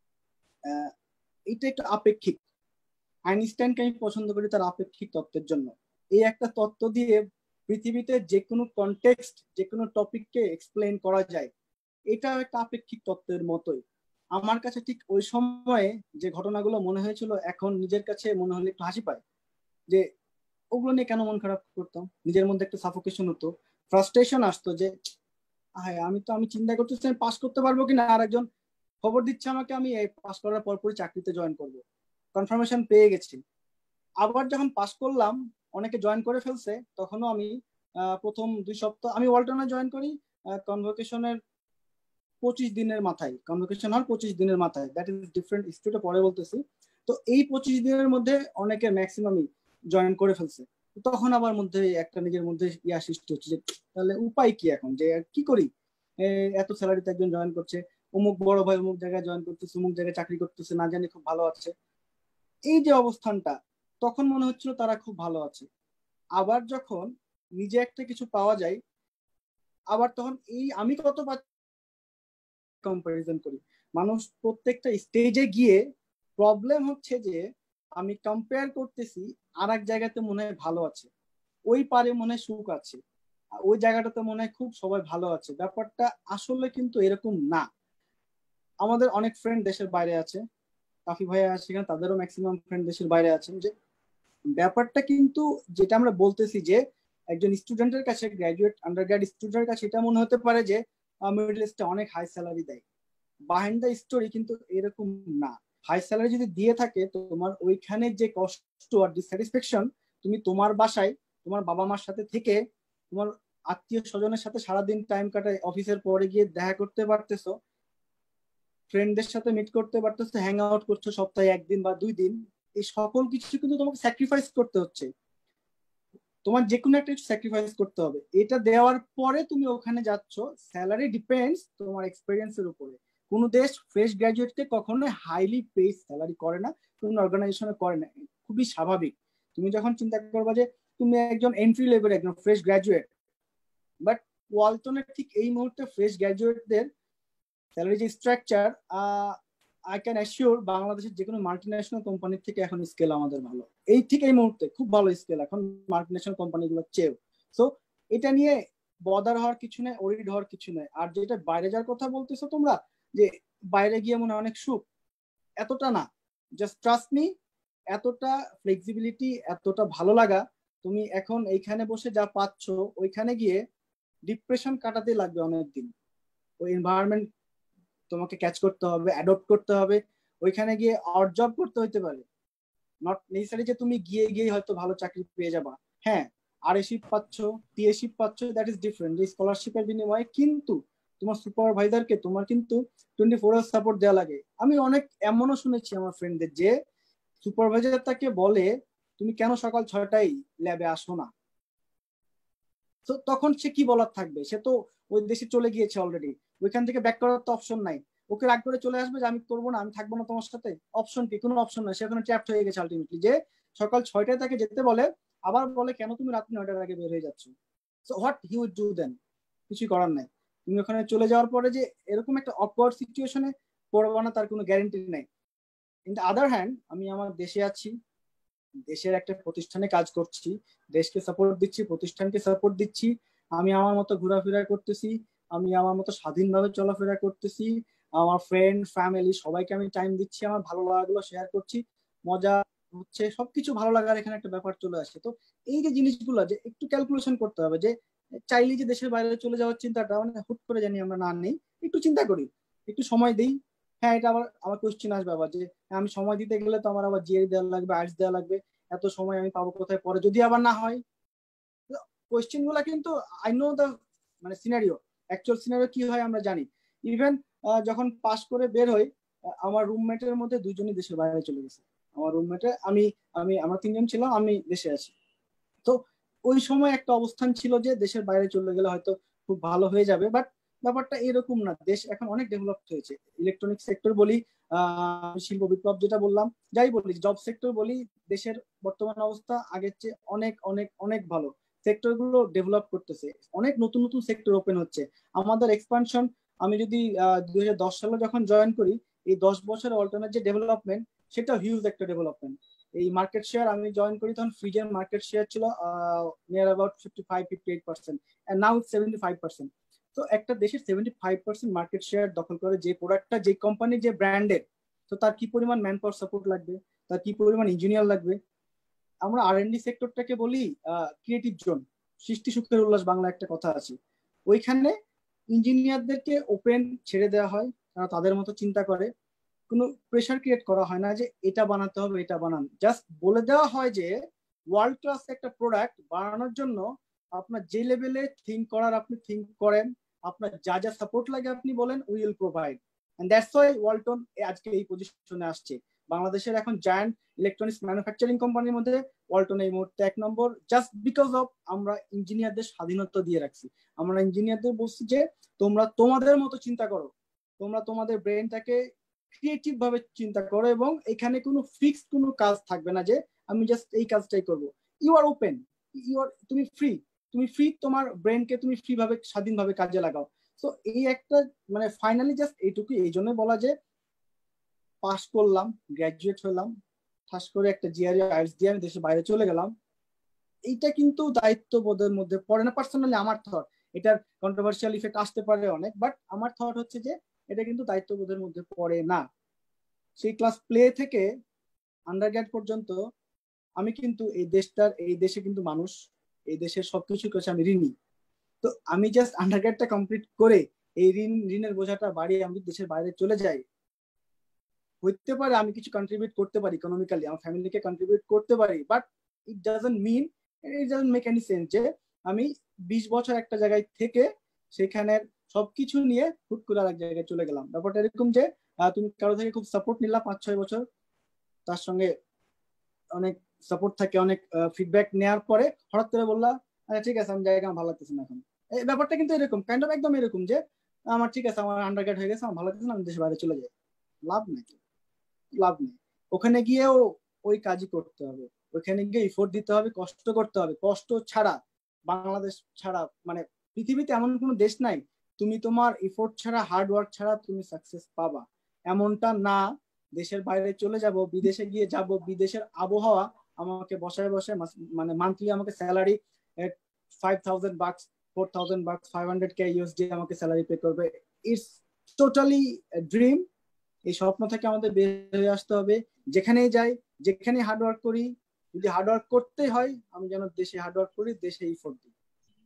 এটা একটু আপেক্ষিক। আইনস্টাইনকে আমি পছন্দ করি তার আপেক্ষিক তত্ত্বের জন্য। এই একটা তত্ত্ব দিয়ে পৃথিবীতে যে কোনো কনটেক্সট, যে কোনো টপিককে এক্সপ্লেন করা যায়, এটা একটা আপেক্ষিক তত্ত্বের মতোই। আমার কাছে ঠিক ওই সময়ে যে ঘটনাগুলো মনে হয়েছিল, এখন নিজের কাছে মনে হলে একটু হাসি পায় যে ওগুলো নিয়ে কেন মন খারাপ করতাম। নিজের মধ্যে একটা সাফোকেশন হতো, ফ্রাস্ট্রেশন আসতো যে হ্যাঁ আমি তো আমি চিন্তা করতেছি আমি পাস করতে পারবো কিনা, আর একজন খবর দিচ্ছে আমাকে আমি এই পাস করার পরপরই চাকরিতে জয়েন করবো, কনফার্মেশন পেয়ে গেছি, আবার যখন পাস করলাম, অনেকে জয়েন করে ফেলছে, তখনও আমি প্রথম দুই সপ্তাহ আমি ওয়ালটনে জয়েন করি কনভোকেশনের পঁচিশ দিনের মাথায়, কনভোকেশন হল পঁচিশ দিনের মাথায়, দ্যাট ইজ ডিফারেন্ট স্টোরিটা পরে বলতেছি। তো এই পঁচিশ দিনের মধ্যে অনেকে ম্যাক্সিমামই জয়েন করে ফেলছে। তখন আমার মধ্যে একটা নিজের মধ্যে ইয়া সৃষ্টি হচ্ছে যে তাহলে উপায় কি এখন, যে কি করি, এত স্যালারিতে একজন জয়েন করছে, অমুক বড় ভাই অমুক জায়গায় জয়েন করতেছে, অমুক জায়গায় চাকরি করতেছে, না জানি খুব ভালো আছে। এই যে অবস্থানটা, তখন মনে হচ্ছিল তারা খুব ভালো আছে। আবার যখন নিজে একটা কিছু পাওয়া যায়, আবার তখন এই আমি কত কম্পারিজন করি। মানুষ প্রত্যেকটা স্টেজে গিয়ে প্রবলেম হচ্ছে যে আমি কম্পেয়ার করতেছি আর এক জায়গাতে মনে হয় ভালো আছে, ওই পারে মনে হয় সুখ আছে, ওই জায়গাটাতে মনে হয় খুব সবাই ভালো আছে। ব্যাপারটা আসলে কিন্তু এরকম না। আমাদের অনেক ফ্রেন্ড দেশের বাইরে আছে, কাফি ভাইয়া আছে সেখানে, তাদেরও ম্যাক্সিমাম ফ্রেন্ড দেশের বাইরে আছেন। যে ব্যাপারটা কিন্তু যেটা আমরা বলতেছি যে একজন স্টুডেন্টের কাছে, গ্রাজুয়েট আন্ডারগ্রেড স্টুডেন্টের কাছে এটা মনে হতে পারে যে মিডল ইস্টে অনেক হাই স্যালারি দেয়, বিহাইন্ড দ্য স্টোরি কিন্তু এরকম না। হাই স্যালারি যদি দিয়ে থাকে, তোমার ওইখানে যে কষ্ট আর ডিসস্যাটিসফ্যাকশন, তুমি তোমার বাসায় তোমার বাবা মার সাথে থেকে তোমার আত্মীয় স্বজনের সাথে সারাদিন টাইম কাটায়, অফিসের পরে গিয়ে দেখা করতে পারতেছো, ফ্রেন্ডদের সাথে মিট করতে পারতেছো, হ্যাং আউট করছো সপ্তাহে একদিন বা দুই দিন, এই সকল কিছু কিন্তু তোমাকে স্যাক্রিফাইস করতে হচ্ছে। তোমার যে কোনো একটা কিছু স্যাক্রিফাইস করতে হবে। এটা দেওয়ার পরে তুমি ওখানে যাচ্ছ। স্যালারি ডিপেন্ডস তোমার এক্সপিরিয়েন্সের উপরে। কোনো দেশ ফ্রেশ গ্রাজুয়েটকে কখনোই হাইলি পেইড স্যালারি করে না, কোনো অর্গানাইজেশনে করে না, খুবই স্বাভাবিক। তুমি যখন চিন্তা করবা যে তুমি একজন এন্ট্রি লেভেল একজন ফ্রেশ গ্রাজুয়েট, বাট ওয়ালটনের ঠিক এই মুহূর্তে ফ্রেশ গ্রাজুয়েটদের স্যালারি যে স্ট্রাকচার, আই ক্যান অ্যাসিওর বাংলাদেশের যে কোনো মাল্টিন্যাশনাল কোম্পানির থেকে এখন স্কেল আমাদের ভালো। এই ঠিক এই মুহূর্তে খুব ভালো স্কেল এখন মাল্টিন্যাশনাল কোম্পানিগুলোর চেয়েও। সো এটা নিয়ে বদার হওয়ার কিছু নেই, ওরিড হওয়ার কিছু নেই। আর যেটা বাইরে যাওয়ার কথা বলতেছো তোমরা, যে বাইরে গিয়ে মনে অনেক সুখ, এতটা না। জাস্ট ট্রাস্ট মি, এতটা ফ্লেক্সিবিলিটি, এতটা ভালো লাগা তুমি এখন এইখানে বসে যা পাচ্ছ, ওইখানে গিয়ে ডিপ্রেশন কাটাতে লাগবে অনেকদিন। ওই এনভায়রনমেন্ট তোমাকে ক্যাচ করতে হবে, অ্যাডপ্ট করতে হবে, ওইখানে গিয়ে অড জব করতে হইতে পারে। নট নেসেসারি যে তুমি গিয়ে গিয়ে হয়তো ভালো চাকরি পেয়ে যাবা। হ্যাঁ, আর এ শিপ পাচ্ছ, টি এ শিপ পাচ্ছ, দ্যাট ইজ ডিফারেন্ট, যে স্কলারশিপের বিনিময়ে। কিন্তু তোমার সুপারভাইজারকে তোমার কিন্তু টোয়েন্টি ফোর আওয়ার সাপোর্ট দেওয়া লাগে। আমি অনেক এমনও শুনেছি আমার ফ্রেন্ডদের যে সুপারভাইজার তাকে বলে তুমি কেন সকাল ছয়টায় ল্যাবে আসো না। তো তখন সে কি বলার থাকবে, সে তো ওই দেশে চলে গিয়েছে অলরেডি, ওইখান থেকে ব্যাক করার তো অপশন নাই। ওকে রাগ করে চলে আসবে যে আমি করবো না, আমি থাকবো না তোমার সাথে, অপশন কি? কোনো অপশন নাই। সে ওখানে ট্র্যাপড হয়ে গেছে আলটিমেটলি। যে সকাল ছয়টায় তাকে যেতে বলে, আবার বলে কেন তুমি রাত্রি নয়টার আগে বের হয়ে যাচ্ছ। So what he would do then? কিছুই করার নাই। তুমি ওখানে চলে যাওয়ার পরে যে এরকম একটা অকওয়ার্ড সিচুয়েশনে পড়বা না, তার কোনো গ্যারেন্টি নাই। ইন দ্য আদার হ্যান্ড, আমি আমার দেশে আছি, দেশের একটা প্রতিষ্ঠানে কাজ করছি, দেশকে সাপোর্ট দিচ্ছি, প্রতিষ্ঠানকে সাপোর্ট দিচ্ছি, আমি আমার মতো ঘোরাফেরা করতেছি, আমি আমার মতো স্বাধীনভাবে চলাফেরা করতেছি, আমার ফ্রেন্ড ফ্যামিলি সবাইকে আমি টাইম দিচ্ছি, আমার ভালো লাগাগুলো শেয়ার করছি, মজা হচ্ছে, সবকিছু ভালো লাগার এখানে একটা ব্যাপার চলে আসে। তো এই যে জিনিসগুলো যে একটু ক্যালকুলেশন করতে হবে, যে চাইলে যে দেশের বাইরে চলে যাওয়ার চিন্তাটা মানে হুট করে জানি আমরা না নেই, একটু চিন্তা করি, একটু সময় দিই। হ্যাঁ, এটা আবার আমার কোশ্চেন আসবে আবার, যে আমি সময় দিতে গেলে তো আমার আবার জিএ দেওয়া লাগবে, আর্টস দেওয়া লাগবে, এত সময় আমি পাবো কোথায় পরে যদি আবার না হয়। কোয়েশ্চেন গুলা কিন্তু আই নো দ্য মানে সিনারিও, অ্যাকচুয়াল সিনারিও কি হয় আমরা জানি। ইভেন যখন পাস করে বের হই, আমার রুমমেটের মধ্যে দুইজনই দেশের বাইরে চলে গেছে। আমার রুমমেটে আমি আমি আমরা তিনজন ছিলাম, আমি দেশে আছি। তো ওই সময় একটা অবস্থান ছিল যে দেশের বাইরে চলে গেলে হয়তো খুব ভালো হয়ে যাবে, বাট ব্যাপারটা এরকম না। দেশ এখন অনেক ডেভেলপ হয়েছে। ইলেকট্রনিক সেক্টর বলি, আহ শিল্প বিপ্লব যেটা বললাম, যাই বলি, জব সেক্টর বলি, দেশের বর্তমান অবস্থা আগের চেয়ে অনেক অনেক অনেক ভালো। সেক্টর গুলো ডেভেলপ করতেছে, অনেক নতুন নতুন সেক্টর ওপেন হচ্ছে। আমাদের এক্সপানশন, আমি যদি দুই হাজার দশ সালে যখন জয়েন করি, এই দশ বছরের অল্টারনেট যে ডেভেলপমেন্ট, সেটা হিউজ একটা ডেভেলপমেন্ট। এই মার্কেট শেয়ার আমি জয়েন করি তখন ফ্রিজের মার্কেট শেয়ার ছিল near about fifty five fifty eight percent, and now it's seventy five percent. তো একটা দেশের seventy five percent market share দখল করে যে প্রোডাক্টটা, যে কোম্পানি, যে ব্র্যান্ডের, তো তার কি পরিমাণ ম্যান পাওয়ার সাপোর্ট লাগবে, তার কি পরিমাণ ইঞ্জিনিয়ার লাগবে। আমরা আর এন ডি সেক্টরটাকে বলি ক্রিয়েটিভ জোন, সৃষ্টি সুখের উল্লাস বাংলা একটা কথা আছে। ওইখানে ইঞ্জিনিয়ারদেরকে ওপেন ছেড়ে দেওয়া হয়, তারা তাদের মতো চিন্তা করে, কোনো প্রেশার ক্রিয়েট করা হয় না যে এটা বানাতে হবে এটা বানান, জাস্ট বলে দেওয়া হয় যে ওয়ার্ল্ড ক্লাস একটা প্রোডাক্ট বানানোর জন্য আপনার যে লেভেলে থিঙ্ক করার আপনি থিঙ্ক করেন, আপনার যা যা সাপোর্ট লাগে আপনি বলেন, we will provide. And that's why Walton আজকে এই পজিশনে আসছে। বাংলাদেশের এখন জায়ান্ট ইলেকট্রনিক্স ম্যানুফ্যাকচারিং কোম্পানির মধ্যে ওয়ালটন এই মুহূর্তে এক নম্বর, জাস্ট বিকজ অফ আমরা ইঞ্জিনিয়ারদের স্বাধীনতা দিয়ে রাখছি। আমরা ইঞ্জিনিয়ারদের বলছি যে তোমরা তোমাদের মতো চিন্তা করো, তোমরা তোমাদের ব্রেনটাকে ক্রিয়েটিভ ভাবে চিন্তা করো, এবং এখানে কোনো ফিক্সড কোনো কাজ থাকবে না যে আমি জাস্ট এই কাজটাই করব। You are open, you are তুমি ফ্রি, তুমি ফ্রি, তোমার ব্রেনকে তুমি ফ্রি ভাবে স্বাধীনভাবে কাজে লাগাও। তো এই একটা মানে ফাইনালি জাস্ট এইটুকু, এই জন্য বলা যে পাস করলাম, গ্রাজুয়েট হলাম, ঠাস করে একটা জিআরই আইএলটিএস দিয়ে আমি দেশের বাইরে চলে গেলাম, এইটা কিন্তু দায়িত্ববোধের মধ্যে পড়ে না। পার্সোনালি আমার থট, এটার কন্ট্রোভার্সিয়াল ইফেক্ট আসতে পারে অনেক, বাট আমার থট হচ্ছে যে এটা কিন্তু দায়িত্ববোধের মধ্যে পড়ে না। সেই ক্লাস প্লে থেকে আন্ডারগ্রেড পর্যন্ত আমি কিন্তু এই দেশটার, এই দেশে কিন্তু মানুষ, এই দেশের সবকিছু কাছে আমি ঋণী। তো আমি জাস্ট আন্ডারগ্রেডটা কমপ্লিট করে এই ঋণ ঋণের বোঝাটা বাড়িয়ে আমি দেশের বাইরে চলে যাই, হইতে পারে আমি কিছু কন্ট্রিবিউট করতে পারি ইকোনমিক্যালি, আমার ফ্যামিলিকে কন্ট্রিবিউট করতে পারি, but it doesn't mean, it doesn't make any sense যে আমি বিশ বছর একটা জায়গায় থেকে সেখানে সবকিছু নিয়ে হুট করে আরেক জায়গায় চলে গেলাম। ব্যাপারটা এরকম যে তুমি কারো থেকে খুব সাপোর্ট নিলা পাঁচ ছয় বছর, তার সঙ্গে অনেক সাপোর্ট থাকে, অনেক ফিডব্যাক নেওয়ার পরে হঠাৎ করে বললা আচ্ছা ঠিক আছে আমি জায়গা ভালো লাগতেছে না এখন। এই ব্যাপারটা কিন্তু এরকম কাইন্ড অফ একদম এরকম যে আমার ঠিক আছে আমার আন্ডারগ্রেড হয়ে গেছে, আমার ভালো লাগতেছে না, আমি দেশের বাইরে চলে যাই। লাভ নেই, লাভ নেই। ওখানে গিয়েও ওই কাজই করতে হবে, ওখানে গিয়ে এফোর্ট দিতে হবে, কষ্ট করতে হবে। কষ্ট ছাড়া, বাংলাদেশ ছাড়া মানে পৃথিবীতে এমন কোনো দেশ নাই তুমি তোমার এফোর্ট ছাড়া, হার্ড ওয়ার্ক ছাড়া তুমি সাকসেস পাবা, এমনটা না। দেশের বাইরে চলে যাব, বিদেশে গিয়ে যাব, বিদেশের আবহাওয়া আমাকে বসায় বসায় মানে মান্থলি আমাকে salary five thousand bucks, four thousand bucks, five hundred K USD আমাকে স্যালারি পে করবে। It's totally dream. এই স্বপ্ন থেকে আমাদের বের হয়ে আসতে হবে। যেখানেই যাই, যেখানে হার্ডওয়ার্ক করি, যদি হার্ডওয়ার্ক করতে হয় আমি যেন দেশে হার্ডওয়ার্ক করি, দেশে এফোর্ট দিই।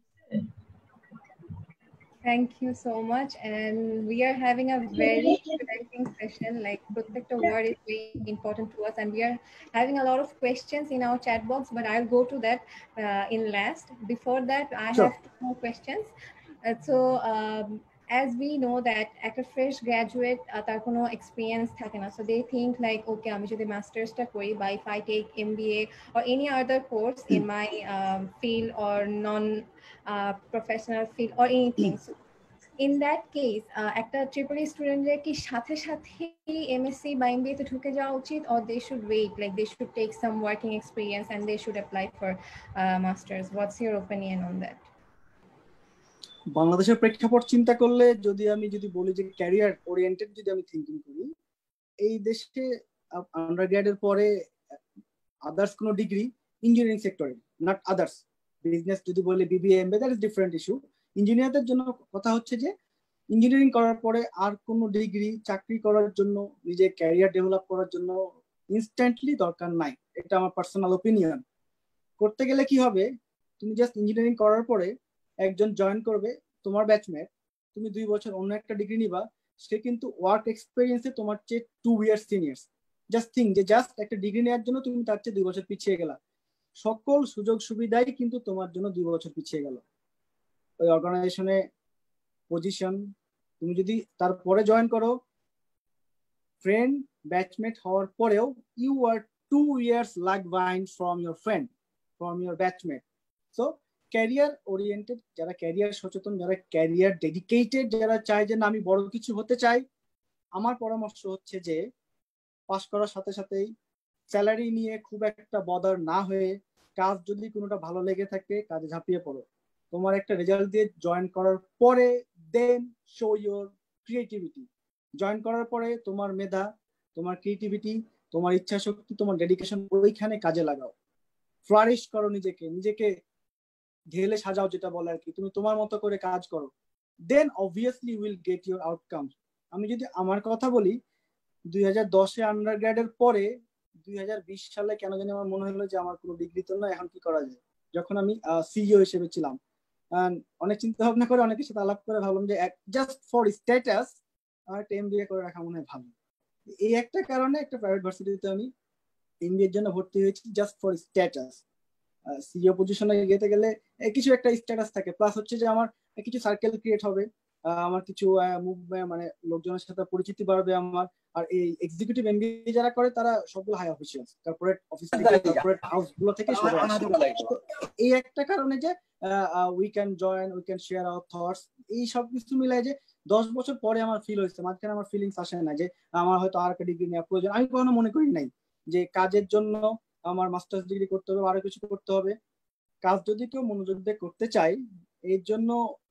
Thank you so much, and we are having a very interesting session. Like protect a word is very important to us, and we are having a lot of questions in our chat box, but I'll go to that uh, in last. Before that, I Sure. have two more questions. Uh, so um, as we know that at a fresh graduate তার কোনো experience থাকে না, so they think like okay আমি যদি masters টা করি, বা if I take M B A or any other course in my um, field or non uh, professional field or anything, so in that case একটা triple E স্টুডেন্টদের কি সাথে সাথে এমএসসি বা এমবিএ তে ঢুকে যাওয়া উচিত, or they should wait, like they should take some working experience and they should apply for uh, masters? What's your opinion on that? বাংলাদেশের প্রেক্ষাপট চিন্তা করলে, যদি আমি যদি বলি যে ক্যারিয়ার ওরিয়েন্টেড যদি আমি থিঙ্কিং করি, এই দেশে আন্ডারগ্রেডের পরে আদার্স কোনো ডিগ্রি ইঞ্জিনিয়ারিং সেক্টরে, নট আদার্স বিজনেস যদি বলি BBA MBA, that is different issue. ইঞ্জিনিয়ারদের জন্য কথা হচ্ছে যে ইঞ্জিনিয়ারিং করার পরে আর কোনো ডিগ্রি চাকরি করার জন্য, নিজের ক্যারিয়ার ডেভেলপ করার জন্য ইনস্ট্যান্টলি দরকার নাই। এটা আমার পার্সোনাল ওপিনিয়ন। করতে গেলে কি হবে, তুমি জাস্ট ইঞ্জিনিয়ারিং করার পরে একজন জয়েন করবে তোমার ব্যাচমেট, তুমি দুই বছর অন্য একটা ডিগ্রি নিবা, সে কিন্তু ওয়ার্ক এক্সপিরিয়েন্সে তোমার চেয়ে two years seniors. Just think যে জাস্ট একটা ডিগ্রি নেওয়ার জন্য তুমি তার চেয়ে দুই বছর পিছিয়ে গেলা, সকল সুযোগ সুবিধাই কিন্তু তোমার জন্য দুই বছর পিছিয়ে গেল। ওই অর্গানাইজেশনে পজিশন তুমি যদি তারপরে জয়েন করো, ফ্রেন্ড ব্যাচমেট হওয়ার পরেও you are two years lag behind from your friend, from your batchmate. So career oriented, যারা ক্যারিয়ার সচেতন, যারা ক্যারিয়ার ডেডিকেটেড, যারা চায় যে না আমি বড় কিছু হতে চাই, আমার পরামর্শ হচ্ছে যে পাস করার সাথে সাথেই স্যালারি নিয়ে খুব একটা বদার না হয়ে, কাজ যদি কোনোটা ভালো লেগে থাকে কাজে ঝাঁপিয়ে পড়ো। তোমার একটা রেজাল্ট দিয়ে জয়েন করার পরে then show your creativity. Join করার পরে তোমার মেধা, তোমার ক্রিয়েটিভিটি, তোমার ইচ্ছা শক্তি, তোমার ডেডিকেশন ওইখানে কাজে লাগাও। ফ্লারিশ করো নিজেকে, নিজেকে ঢেলে সাজাও যেটা বলে আর কি। তুমি তোমার মতো করে কাজ করো, then obviously will get your outcome. আমি যদি আমার কথা বলি, দুই হাজার দশে আন্ডারগ্রেডের পরে দুই হাজার বিশ সালে কেন জানি আমার মনে হলো যে আমার কোনো ডিগ্রি তো না, এখন কি করা যায়। যখন আমি সিইও হিসেবে ছিলাম, অনেক চিন্তা ভাবনা করে অনেকের সাথে আলাপ করে ভাবলাম যে জাস্ট ফর স্ট্যাটাস আমার একটা এমবিএ করে রাখা মনে হয় ভালো। এই একটা কারণে একটা প্রাইভেট ভার্সিটিতে আমি এমবিএর জন্য ভর্তি হয়েছি, জাস্ট ফর স্ট্যাটাস। সিইও পজিশনে যেতে গেলে কিছু একটা স্ট্যাটাস থাকে, প্লাস হচ্ছে যে আমার কিছু সার্কেল ক্রিয়েট হবে, আমার কিছু মুভমেন্ট মানে লোকজনের সাথে পরিচিতি বাড়বে আমার। আর এই এক্সিকিউটিভ এমবিএ যারা করে তারা সবগুলো হাই অফিসিয়ালস, কর্পোরেট অফিস থেকে, কর্পোরেট হাউস গুলো থেকে সবাই আসে। এই একটা কারণে যে we can join, we can share our thoughts, এই সব কিছু মিলাই যে দশ বছর পরে আমার ফিল হয়েছে, মাঝখানে আমার ফিলিংস আসে না যে আমার হয়তো আর একটা ডিগ্রি নেওয়া প্রয়োজন। আমি কখনো মনে করি নাই যে কাজের জন্য আমার মাস্টার্স ডিগ্রি করতে হবে, আরো কিছু করতে হবে। কাজ যদি কেউ মনোযোগ দিয়ে করতে চায়, এর জন্য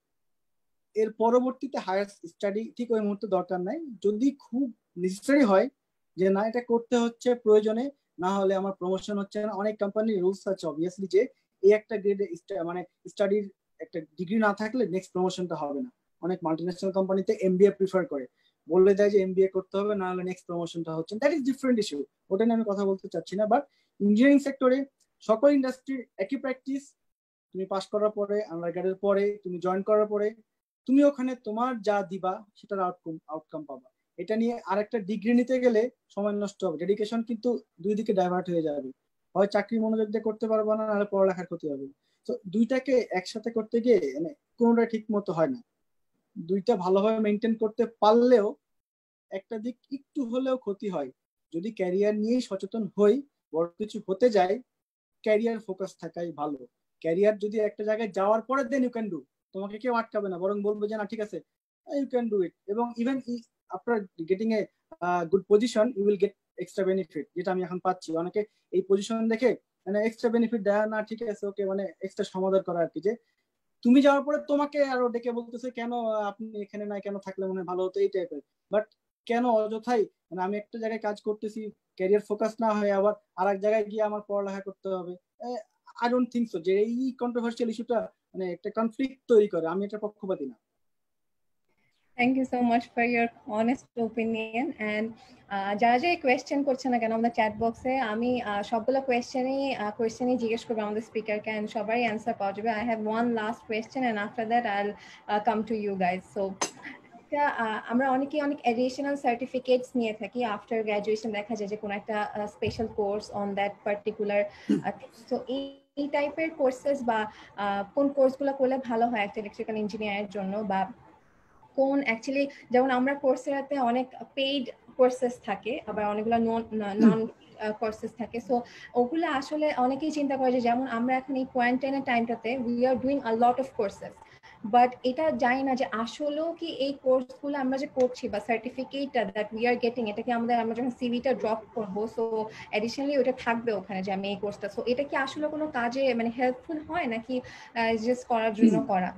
এর পরবর্তীতে হায়ার স্টাডি ঠিক ওই মুহূর্তে দরকার নাই। যদি খুব নেসেসারি হয় যে না এটা করতে হচ্ছে প্রয়োজনে, না হলে আমার প্রমোশন হচ্ছে না, অনেক কোম্পানির রুলস আছে অবভিয়াসলি যে এই একটা গ্রেডে মানে স্টাডির একটা ডিগ্রি না থাকলে নেক্সট প্রমোশনটা হবে না। অনেক মাল্টিন্যাশনাল কোম্পানিতে এমবিএ প্রিফার করে, বলে দেয় যে এমবিএ করতে হবে, না হলে নেক্সট প্রমোশনটা হচ্ছে। দ্যাট ইজ ডিফারেন্ট ইস্যু, ওটা নিয়ে আমি কথা বলতে চাচ্ছি না। বাট ইঞ্জিনিয়ারিং সেক্টরে সকল ইন্ডাস্ট্রির একই প্র্যাকটিস। তুমি পাস করার পরে, আন্ডারগ্রেডের পরে, তুমি জয়েন করার পরে তুমি ওখানে তোমার যা দিবা সেটার আউটকাম আউটকাম পাবা। এটা নিয়ে আরেকটা ডিগ্রি নিতে গেলে সময় নষ্ট হবে, ডেডিকেশন কিন্তু দুই দিকে ডাইভার্ট হয়ে যাবে, হয় চাকরি মনোযোগ দিয়ে করতে পারবো না, নাহলে পড়ালেখার ক্ষতি হবে। তো দুইটাকে একসাথে করতে গিয়ে মানে কোনোটা ঠিক মতো হয় না। দুইটা ভালোভাবে মেনটেন করতে পারলেও একটা দিক একটু হলেও ক্ষতি হয়। যদি ক্যারিয়ার নিয়ে সচেতন হই, বড় কিছু হতে যায়, ক্যারিয়ার ফোকাস থাকাই ভালো। ক্যারিয়ার যদি একটা জায়গায় যাওয়ার পরে দেন ইউ ক্যান ডু, তোমাকে কেউ আটকাবে না, বরং বলবে যে না ঠিক আছে ইউ ক্যান ডু ইট। এবং even after getting a good position you will get extra benefit, যেটা আমি এখন পাচ্ছি। অনেকে এই পজিশন দেখে মানে এক্সট্রা বেনিফিট দেয় না, ঠিক আছে ওকে, মানে এক্সট্রা সমাদর করা আর কি, যে তুমি যাওয়ার পরে তোমাকে আরো ডেকে বলতেছে কেন আপনি এখানে নাই, কেন থাকলে মনে ভালো হতো, এই টাইপের। বাট কেন অযথাই, মানে আমি একটা জায়গায় কাজ করতেছি, ক্যারিয়ার ফোকাস না হয়ে আবার আর এক জায়গায় গিয়ে আমার পড়ালেখা করতে হবে। আই ডোন্ট থিঙ্ক সো যে এই কন্ট্রোভার্সিয়াল ইস্যুটা মানে একটা কনফ্লিক্ট তৈরি করে, আমি এটা পক্ষপাতী না। Thank you so much for your honest opinion. And যারা যে কোয়েশ্চেন করছে না কেন আমাদের চ্যাট বক্সে, আমি সবগুলো কোয়েশ্চেনই কোয়েশ্চেনই জিজ্ঞেস করবো আমাদের স্পিকারকে, এন্ড সবারই অ্যান্সার পাওয়া যাবে। I have one last question and after that I will come to you guys. So আমরা অনেকেই অনেক এডিশনাল সার্টিফিকেটস নিয়ে থাকি আফটার গ্র্যাজুয়েশন, দেখা যায় যে কোনো একটা special course on that particular. তো এই এই টাইপের কোর্সেস বা কোন কোর্সগুলো করলে ভালো হয় একটা ইলেকট্রিক্যাল ইঞ্জিনিয়ারের জন্য, বা কোন অ্যাকচুয়ালি যেমন আমরা কোর্সেরাতে অনেক পেইড কোর্সেস থাকে, আবার অনেকগুলো নন নন কোর্সেস থাকে। সো ওগুলো আসলে অনেকেই চিন্তা করে যে যেমন আমরা এখন এই কোয়ারেন্টাইনের টাইমটাতে we are doing a lot of courses, but এটা জানি না যে আসলেও কি এই কোর্সগুলো আমরা যে করছি বা সার্টিফিকেটটা দ্যাট উই আর গেটিং, এটা কি আমাদের আমরা যখন সিভিটা ড্রপ করবো সো অ্যাডিশনালি ওটা থাকবে ওখানে যে আমি এই কোর্সটা, সো এটা কি আসলে কোনো কাজে মানে হেল্পফুল হয় নাকি জাস্ট করার জন্য করা?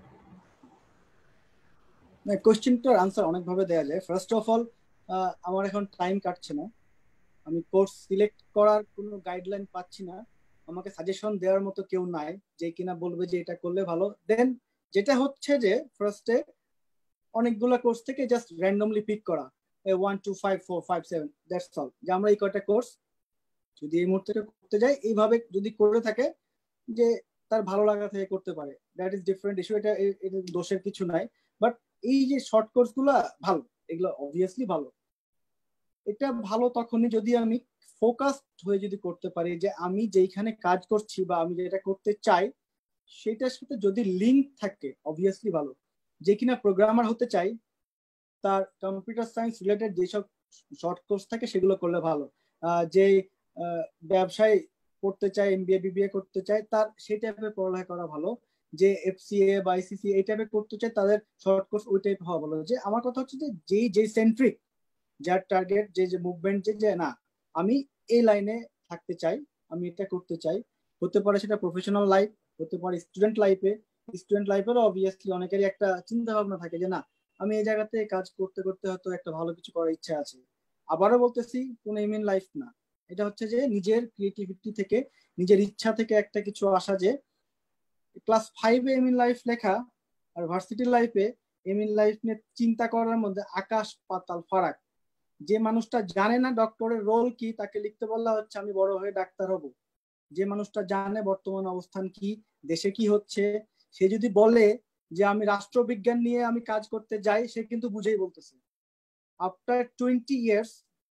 কোশ্চেনটার আনসার অনেক ভাবে দেওয়া যায়। ফার্স্ট অফ অল, আমার এখন টাইম কাটছে না, আমি কোর্স সিলেক্ট করার কোনো গাইডলাইন পাচ্ছি না, আমাকে সাজেশন দেওয়ার মতো কেউ নাই যে কিনা বলবে যে এটা করলে ভালো। দেন যেটা হচ্ছে যে ফার্স্টে অনেকগুলো কোর্স থেকে জাস্ট র্যান্ডমলি পিক করা, one two five four five seven that's all, যে আমরা এই কয়টা কোর্স যদি এই মুহূর্তে করতে যাই, এইভাবে যদি করে থাকে যে তার ভালো লাগা থেকে করতে পারে, দ্যাট ইজ ডিফারেন্ট ইস্যু, এটা দোষের কিছু নাই। বাট এই যে শর্ট কোর্স গুলা ভালো, এগুলো অবভিয়াসলি ভালো। এটা ভালো তখনই যদি আমি ফোকাসড হয়ে যদি করতে পারি, যে আমি যেইখানে কাজ করছি বা আমি যেটা করতে চাই সেটার সাথে যদি লিঙ্ক থাকে, অবভিয়াসলি ভালো। যে কিনা প্রোগ্রামার হতে চাই, তার কম্পিউটার সায়েন্স রিলেটেড যেসব শর্ট কোর্স থাকে সেগুলো করলে ভালো। যে ব্যবসায় পড়তে চায়, এমবিএ বিবিএ করতে চায়, তার সেই টাইপের পড়ালেখা করা ভালো। যে এফসিএ বা আইসিসি এই টাইপের করতে চায়, তাদের শর্ট কোর্স ওই টাইপ হওয়া ভালো। যে আমার কথা হচ্ছে যে যেই যে সেন্ট্রিক, যার টার্গেট, যে যে মুভমেন্ট, যে যে না আমি এই লাইনে থাকতে চাই, আমি এটা করতে চাই, হতে পারে সেটা প্রফেশনাল লাইফ, হতে পারে স্টুডেন্ট লাইফে। স্টুডেন্ট লাইফেরও অবভিয়াসলি অনেকেরই একটা চিন্তা ভাবনা থাকে যে না আমি এই জায়গাতে কাজ করতে করতে হয়তো একটা ভালো কিছু করার ইচ্ছা আছে। আবারও বলতেছি, কোন এম ইন লাইফ না, এটা হচ্ছে যে নিজের ক্রিয়েটিভিটি থেকে, নিজের ইচ্ছা থেকে একটা কিছু আসা। যে ক্লাস ফাইভে এম ইন লাইফ লেখা আর ভার্সিটি লাইফে এম ইন লাইফ নিয়ে চিন্তা করার মধ্যে আকাশ পাতাল ফারাক। যে মানুষটা জানে না ডক্টরের রোল কি, তাকে লিখতে বললে হচ্ছে আমি বড় হয়ে ডাক্তার হব। যে মানুষটা জানে বর্তমান অবস্থান কি, দেশে কি হচ্ছে, সে যদি বলে যে আমি রাষ্ট্রবিজ্ঞান নিয়ে আমি কাজ করতে যাই, সে কিন্তু বুঝেই বলতেছে আফটার টোয়েন্টি ইয়ার্স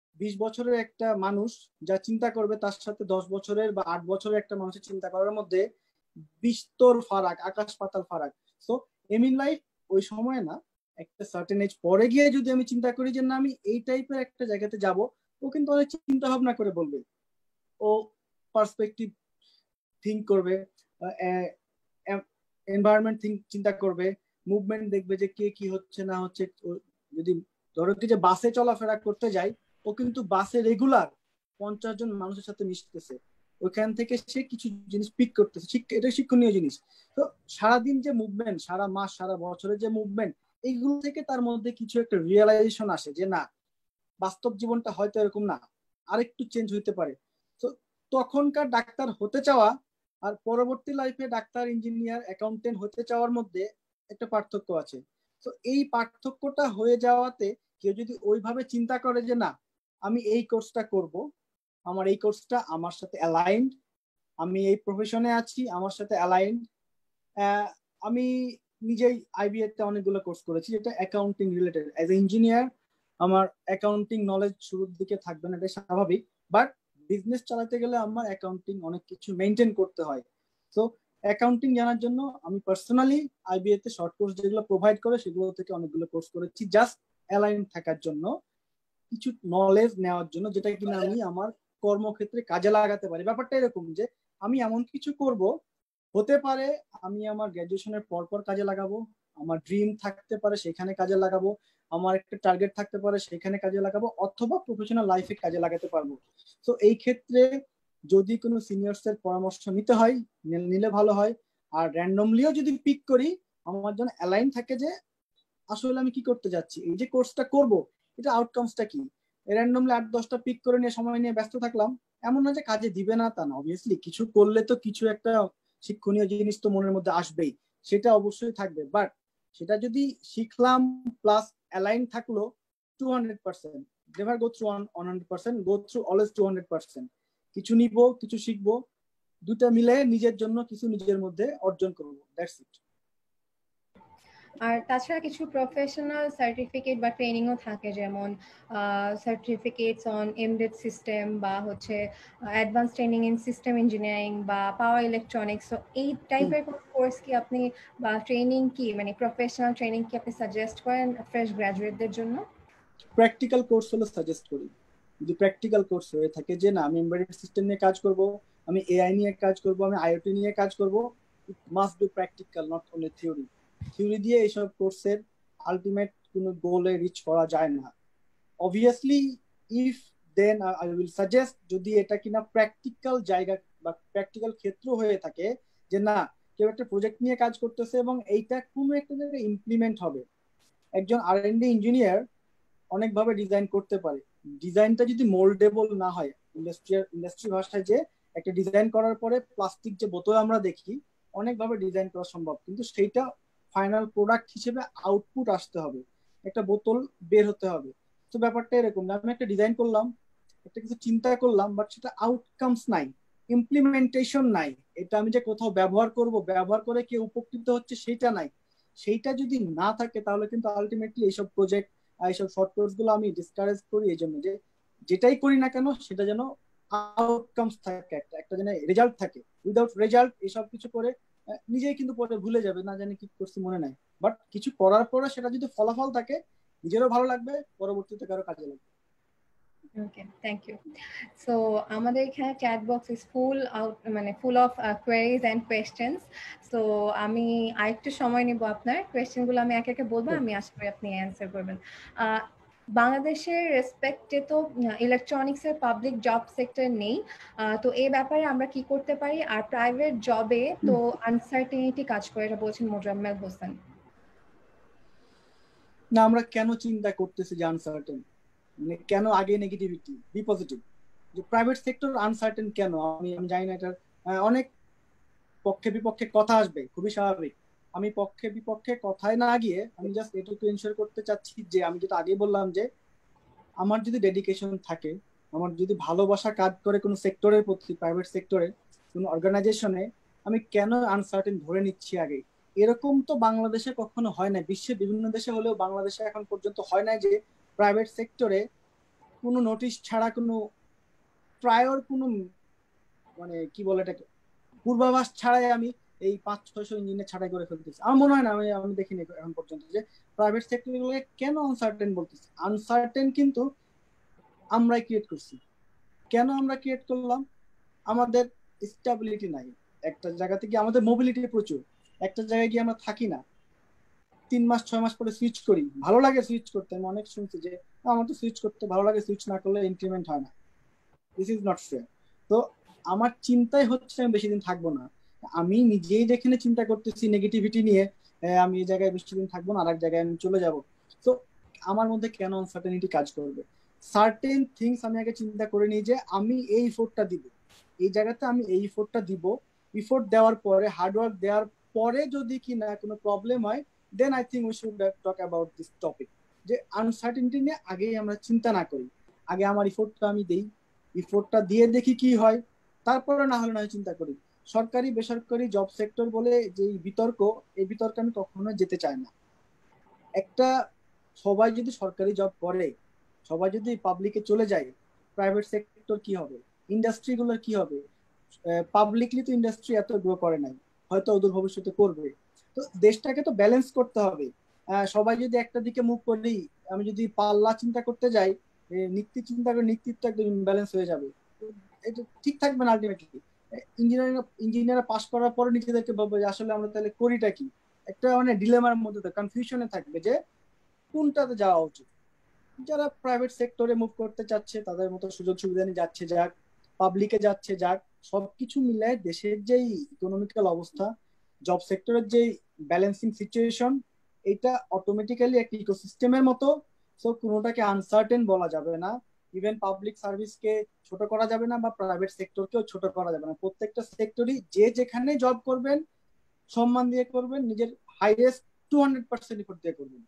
বিশ বছরের একটা মানুষ যা চিন্তা করবে তার সাথে দশ বছরের বা আট বছরের একটা মানুষের চিন্তা করার মধ্যে বিস্তর ফারাক, আকাশ পাতাল ফারাক। সো এম ইন লাইফ ওই সময় না, একটা সার্টেন এজ পরে গিয়ে যদি আমি চিন্তা করি যে না আমি এই টাইপের একটা জায়গাতে যাব, ও কিন্তু অনেক চিন্তা ভাবনা করে বলবে, ও পার্সপেক্টিভ থিঙ্ক করবে, এনভায়রনমেন্ট থিঙ্ক চিন্তা করবে, মুভমেন্ট দেখবে যে কে কি হচ্ছে না হচ্ছে। যদি ধরো কি যে বাসে চলাফেরা করতে যাই, ও কিন্তু বাসে রেগুলার পঞ্চাশ জন মানুষের সাথে মিশতেছে, ওইখান থেকে সে কিছু জিনিস পিক করতেছে, এটা শিক্ষণীয় জিনিস। তো সারাদিন যে মুভমেন্ট, সারা মাস সারা বছরের যে মুভমেন্ট, এইগুলো থেকে তার মধ্যে কিছু একটা রিয়েলাইজেশন আসে যে না, বাস্তব জীবনটা হয়তো এরকম না, আরেকটু চেঞ্জ হইতে পারে। তো তখনকার ডাক্তার হতে চাওয়া আর পরবর্তী লাইফে ডাক্তার, ইঞ্জিনিয়ার, অ্যাকাউন্টেন্ট হতে চাওয়ার মধ্যে একটা পার্থক্য আছে। তো এই পার্থক্যটা হয়ে যাওয়াতে কেউ যদি ওইভাবে চিন্তা করে যে না আমি এই কোর্সটা করব, আমার এই কোর্সটা আমার সাথে অ্যালাইন্ড, আমি এই প্রফেশনে আছি আমার সাথে অ্যালাইন্ড। আমি নিজেই আইবিএ তে অনেকগুলো কোর্স করেছি যেটা accounting related. As a engineer আমার অ্যাকাউন্টিং নলেজ শুরুর দিকে থাকবে না, এটা স্বাভাবিক, বাট বিজনেস চালাতে গেলে আমার অ্যাকাউন্টিং অনেক কিছু মেনটেন করতে হয়। তো অ্যাকাউন্টিং জানার জন্য আমি পার্সোনালি আইবিএ তে শর্ট কোর্স যেগুলো প্রোভাইড করে সেগুলো থেকে অনেকগুলো কোর্স করেছি, জাস্ট অ্যালাইন থাকার জন্য, কিছু নলেজ নেওয়ার জন্য, যেটা কিনা আমি আমার কর্মক্ষেত্রে কাজে লাগাতে পারি। ব্যাপারটা এরকম যে আমি এমন কিছু করব, হতে পারে আমি আমার গ্র্যাজুয়েশনের পর পর কাজে লাগাবো, আমার ড্রিম থাকতে পারে সেখানে কাজে লাগাবো, আমার একটা টার্গেট থাকতে পারে সেখানে কাজে লাগাবো, অথবা প্রফেশনাল লাইফে কাজে লাগাতে পারবো। তো এই ক্ষেত্রে যদি কোনো সিনিয়র্স এর পরামর্শ নিতে হয় নিলে ভালো হয়। আর র্যান্ডমলিও যদি পিক করি, আমার জন্য অ্যালাইন থাকে যে আসলে আমি কি করতে যাচ্ছি, এই যে কোর্সটা করব এটা আউটকামসটা কি। র্যান্ডমলি আট দশটা পিক করে নিয়ে সময় নিয়ে ব্যস্ত থাকলাম, এমন না যে কাজে দিবে না তা না, অবভিয়াসলি কিছু করলে তো কিছু একটা শিক্ষণীয় জিনিস তো মনের মধ্যে আসবেই, সেটা অবশ্যই থাকবে। বাট সেটা যদি শিখলাম প্লাস অ্যালাইন থাকলো two hundred percent, never go through one hundred percent, go through always two hundred percent. কিছু নিব, কিছু শিখবো, দুটা মিলে নিজের জন্য কিছু নিজের মধ্যে অর্জন করবো, দ্যাটস ইট। আর তাছাড়া কিছু প্রফেশনাল সার্টিফিকেট বা ট্রেনিংও থাকে, যেমন সার্টিফিকেটস অন এমবেড সিস্টেম বা হচ্ছে advance training in system engineering বা পাওয়ার ইলেকট্রনিক্স। তো এই টাইপের কোন কোর্স কি আপনি বা ট্রেনিং কি মানে প্রফেশনাল ট্রেনিং কি আপনি সাজেস্ট করেন ফ্রেশ গ্র্যাজুয়েটদের জন্য? প্র্যাকটিক্যাল কোর্স হলে সাজেস্ট করি। যদি প্র্যাকটিক্যাল কোর্স হয়ে থাকে যে না আমি এমবেডেড সিস্টেম নিয়ে কাজ করব, আমি এআই নিয়ে কাজ করব, আমি আইওটি নিয়ে কাজ করব, it must be practical, not only theory. Theory দিয়ে এইসব কোর্সের আলটিমেট কোনো গোলে রিচ করা যায় না। Obviously if then I will suggest যদি এটা কিনা প্র্যাকটিক্যাল জায়গা বা প্র্যাকটিক্যাল ক্ষেত্র হয়ে থাকে, যে না কেউ একটা প্রজেক্ট নিয়ে কাজ করতেছে এবং এইটা কোনো একটা জায়গায় ইমপ্লিমেন্ট হবে। একজন আর এন্ড ডি ইঞ্জিনিয়ার অনেকভাবে ডিজাইন করতে পারে, ডিজাইনটা যদি মোল্ডেবল না হয়, ইন্ডাস্ট্রিয়াল ইন্ডাস্ট্রি ভাষায় যে একটা ডিজাইন করার পরে প্লাস্টিক যে বোতল আমরা দেখি অনেকভাবে ডিজাইন করা সম্ভব, কিন্তু সেইটা ফাইনাল প্রোডাক্ট হিসেবে আউটপুট আসতে হবে, একটা বোতল বের হতে হবে। তো ব্যাপারটা এরকম না, আমি একটা ডিজাইন করলাম, একটা কিছু চিন্তা করলাম, বাট সেটা আউটকামস নাই, ইমপ্লিমেন্টেশন নাই, এটা আমি যে কোথাও ব্যবহার করব, ব্যবহার করে কেউ উপকৃত হচ্ছে সেটা নাই। সেইটা যদি না থাকে তাহলে কিন্তু আলটিমেটলি এইসব প্রজেক্ট এইসব শর্ট কোর্স গুলো আমি ডিসকারেজ করি, এই জন্য যে যেটাই করি না কেন সেটা যেন আউটকামস থাকে, একটা একটা যেন রেজাল্ট থাকে। উইদাউট রেজাল্ট এসব কিছু করে নিজেই কিন্তু পরে ভুলে যাবে, না জানি কি করছি মনে নাই। বাট কিছু করার পরে সেটা যদি ফলাফল থাকে নিজেরও ভালো লাগবে, পরবর্তীতে কারো কাজে লাগবে। ওকে, থ্যাংক ইউ। সো আমাদের এখানে chat box is full out, মানে full of queries and questions. So আমি আরেকটু সময় নিব, আপনার কোয়েশ্চেনগুলো আমি একে একে বলবো, আমি আশা করি আপনি অ্যান্সার করবেন। বাংলাদেশের রেসপেক্টে তো ইলেকট্রনিক্সের পাবলিক জব সেক্টর নেই, তো এই ব্যাপারে আমরা কি করতে পারি? আর প্রাইভেট জবে তো আনসার্টেনিটি কাজ করে, এটা বলছেন মোজাম্মেল হোসেন। না আমরা কেন চিন্তা করতেছি যে আনসার্টেন, মানে কেন আগে নেগেটিভিটি, বি পজিটিভ। যে প্রাইভেট সেক্টর আনসার্টেন কেন, আমি আমি জানি না, এটার অনেক পক্ষে বিপক্ষে কথা আসবে, খুবই স্বাভাবিক। আমি পক্ষে বিপক্ষে কথায় না গিয়ে আমি জাস্ট এটুকু এনশিওর করতে চাচ্ছি যে আমি যেটা আগে বললাম যে আমার যদি ডেডিকেশন থাকে, আমার যদি ভালোবাসা কাজ করে কোনো সেক্টরের প্রতি, প্রাইভেট সেক্টরে কোনো অর্গানাইজেশনে, আমি কেন আনসার্টেন ধরে নিচ্ছি আগে। এরকম তো বাংলাদেশে কখনো হয় না, বিশ্বের বিভিন্ন দেশে হলেও বাংলাদেশে এখন পর্যন্ত হয় না যে প্রাইভেট সেক্টরে কোনো নোটিশ ছাড়া, কোনো প্রায়র কোনো মানে কি বলে এটাকে পূর্বাভাস ছাড়াই আমি এই পাঁচ ছয়শো ইঞ্জিনিয়ার ছাড়াই করে ফেলতেছি। আমার মনে হয় না, আমি আমি দেখিনি এখন পর্যন্ত যে প্রাইভেট সেক্টরগুলোকে কেন আনসার্টেন বলতেছি। আনসার্টেন কিন্তু আমরাই ক্রিয়েট করছি। কেন আমরা ক্রিয়েট করলাম? আমাদের স্টেবিলিটি নাই একটা জায়গা থেকে, আমাদের মোবিলিটি প্রচুর। একটা জায়গায় গিয়ে আমরা থাকি না, তিন মাস ছয় মাস পরে সুইচ করি, ভালো লাগে সুইচ করতে। আমি অনেক শুনছি যে আমার তো সুইচ করতে ভালো লাগে, সুইচ না করলে ইনক্রিমেন্ট হয় না। This is not fair. তো আমার চিন্তাই হচ্ছে আমি বেশি দিন থাকবো না। আমি নিজেই যেখানে চিন্তা করতেছি নেগেটিভিটি নিয়ে, আমি এই জায়গায় বেশি দিন থাকবো না, আর এক জায়গায় আমি চলে যাব। তো আমার মধ্যে কেন আনসার্টেনিটি কাজ করবে? সার্টেন থিংস আমি আগে চিন্তা করে নিই যে আমি এই ইফোর্টটা দিব, এই জায়গাতে আমি এই ইফোর্টটা দিব। ইফোর্ট দেওয়ার পরে, হার্ডওয়ার্ক দেওয়ার পরে যদি কি না কোনো প্রবলেম হয়, then I think we should talk about this topic. যে আনসার্টেনিটি নিয়ে আগেই আমরা চিন্তা না করি, আগে আমার ইফোর্টটা আমি দেই, ইফোর্টটা দিয়ে দেখি কি হয়, তারপরে না হলে নয় চিন্তা করি। সরকারি বেসরকারি জব সেক্টর বলে যে বিতর্ক, এই বিতর্কে আমি কখনো যেতে চাই না। একটা সবাই যদি সরকারি জব করে, সবাই যদি পাবলিকে চলে যায়, প্রাইভেট সেক্টর কি হবে? ইন্ডাস্ট্রিগুলোর কি হবে? পাবলিকলি তো ইন্ডাস্ট্রি এত গ্রো করে নাই, হয়তো অদূর ভবিষ্যতে করবে। তো দেশটাকে তো ব্যালেন্স করতে হবে। সবাই যদি একটা দিকে মুভ করি, আমি যদি পাল্লা চিন্তা করতে যাই, নীতি চিন্তা করে নীতিত্ব একদম ইমব্যালেন্স হয়ে যাবে, এটা ঠিক থাকবে না আলটিমেটলি। ইঞ্জিনিয়ারিং ইঞ্জিনিয়ার পাস করার পরে নিজেদেরকে ভাববে যে আসলে আমরা তাহলে করিটা কি, একটা মানে ডিলেমার মধ্যে, কনফিউশনে থাকবে যে কোনটাতে যাওয়া উচিত। যারা প্রাইভেট সেক্টরে মুভ করতে চাচ্ছে তাদের মতো সুযোগ সুবিধা নিয়ে যাচ্ছে যাক, পাবলিকে যাচ্ছে যাক, সবকিছু মিলায় দেশের যেই ইকোনমিক্যাল অবস্থা, জব সেক্টরের যেই ব্যালেন্সিং সিচুয়েশন, এটা অটোমেটিক্যালি একটা ইকোসিস্টেমের মতো। সো কোনোটাকে আনসার্টেন বলা যাবে না। ইভেন পাবলিক সার্ভিসকে ছোট করা যাবে না, বা প্রাইভেট সেক্টরকেও ছোট করা যাবে না। প্রত্যেকটা সেক্টরই যে যেখানে জব করবেন সম্মান দিয়ে করবেন, নিজের highest two hundred percent effort দিয়ে করবেন।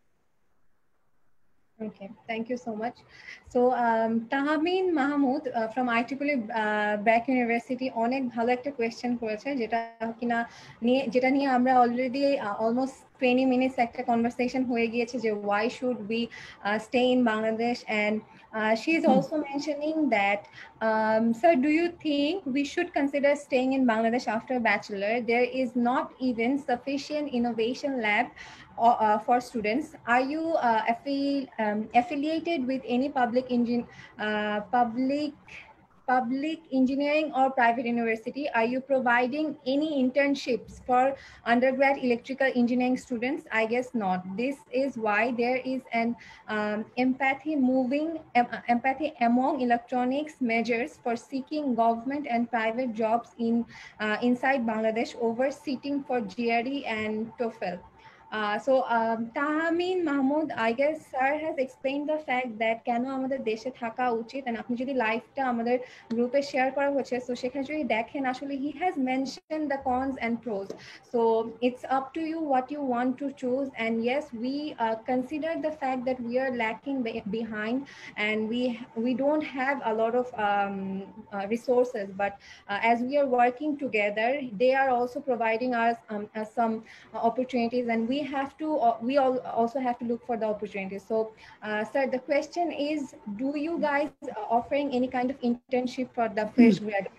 Okay, thank you so much. So, um, Tahamin Mahmood uh, from I triple E uh, Brack University অনেক ভালো একটা কোয়েশ্চেন করেছে, যেটা কিনা নিয়ে যেটা নিয়ে আমরা অলরেডি অলমোস্ট twenty minutes একটা কনভারসেশন হয়ে গিয়েছে যে why should we uh, stay in Bangladesh, and uh, she is also mentioning that um, sir, do you think we should consider staying in Bangladesh after bachelor? There is not even sufficient innovation lab Uh, uh, for students. Are you uh, affi- um, affiliated with any public engine, uh, public public engineering or private university? Are you providing any internships for undergrad electrical engineering students? I guess not. This is why there is an um, empathy moving um, empathy among electronics majors for seeking government and private jobs in uh, inside Bangladesh over sitting for G R E and TOEFL. Uh, so um, Tahamin Mahmood, I guess sir has explained the fact that কেন আমাদের দেশে থাকা উচিত, and আপনি যদি লাইভটা আমাদের গ্রুপে শেয়ার করা হচ্ছে, so সেখানে যদি দেখেন আসলে he has mentioned the cons and pros. So it's up to you what you want to choose. And yes, we uh, consider the fact that we are lacking be- behind, and we we don't have a lot of um, uh, resources. But uh, as we are working together, they are also providing us um, uh, some uh, opportunities, and we have to uh, we all also have to look for the opportunities. So uh, sir, the question is, do you guys uh, offering any kind of internship for the fresh graduates?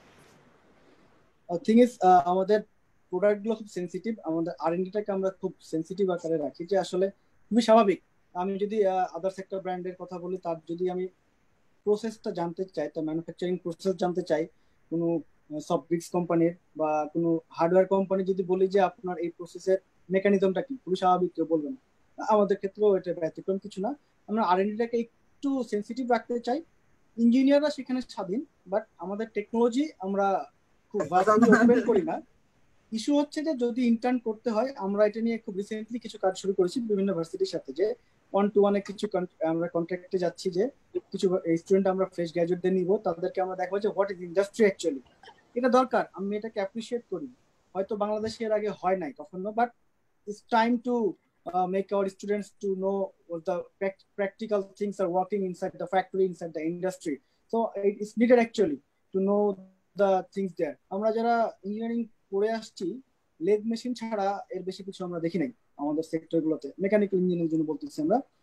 Thing is আমাদের product গুলো খুব sensitive, আমাদের আর and ডিটাকে আমরা খুব sensitive আকারে রাখি, যে আসলে খুবই স্বাভাবিক। আমি যদি আদার সেক্টর ব্র্যান্ডের কথা বলি, তার যদি আমি প্রসেসটা জানতে চাই, তার ম্যানুফ্যাকচারিং প্রসেস জানতে চাই, কোনো সফট ব্রিক্স কোম্পানির বা কোনো হার্ডওয়্যার কোম্পানি যদি বলি যে আপনার এই প্রসেসের মেকানিজমটা কি, খুবই স্বাভাবিক, কেউ বলবে না। আমাদের ক্ষেত্রেও এটা ব্যতিক্রম কিছু না। আমরা আর এন্ড ডিটাকে একটু সেন্সিটিভ রাখতে চাই। ইঞ্জিনিয়াররা সেখানে স্বাধীন, বাট আমাদের টেকনোলজি আমরা খুব ভাস্টলি ওপেন করি না। ইস্যু হচ্ছে যে যদি ইন্টার্ন করতে হয়, আমরা এটা নিয়ে খুব রিসেন্টলি কিছু কাজ শুরু করেছি বিভিন্ন ভার্সিটির সাথে, যে ওয়ান টু ওয়ানে কিছু আমরা কন্ট্রাক্টে যাচ্ছি, যে কিছু স্টুডেন্ট আমরা ফ্রেশ গ্র্যাজুয়েটদের নিব, তাদেরকে আমরা দেখাবো যে হোয়াট ইজ ইন্ডাস্ট্রি অ্যাকচুয়ালি। এটা দরকার, আমি এটাকে অ্যাপ্রিসিয়েট করি। হয়তো বাংলাদেশে এর আগে হয় নাই কখনো, but it's time to make our students to know the practical things আর working inside the factory, inside the industry. So it's needed actually to know the things there. আমরা যারা ইঞ্জিনিয়ারিং পড়ে আসছি, লেদ মেশিন ছাড়া এর বেশি কিছু আমরা দেখি নাই আমাদের সেক্টর গুলোতে। মেকানিক্যাল ইঞ্জিনিয়ারিং জন্য বলতেছি আমরা।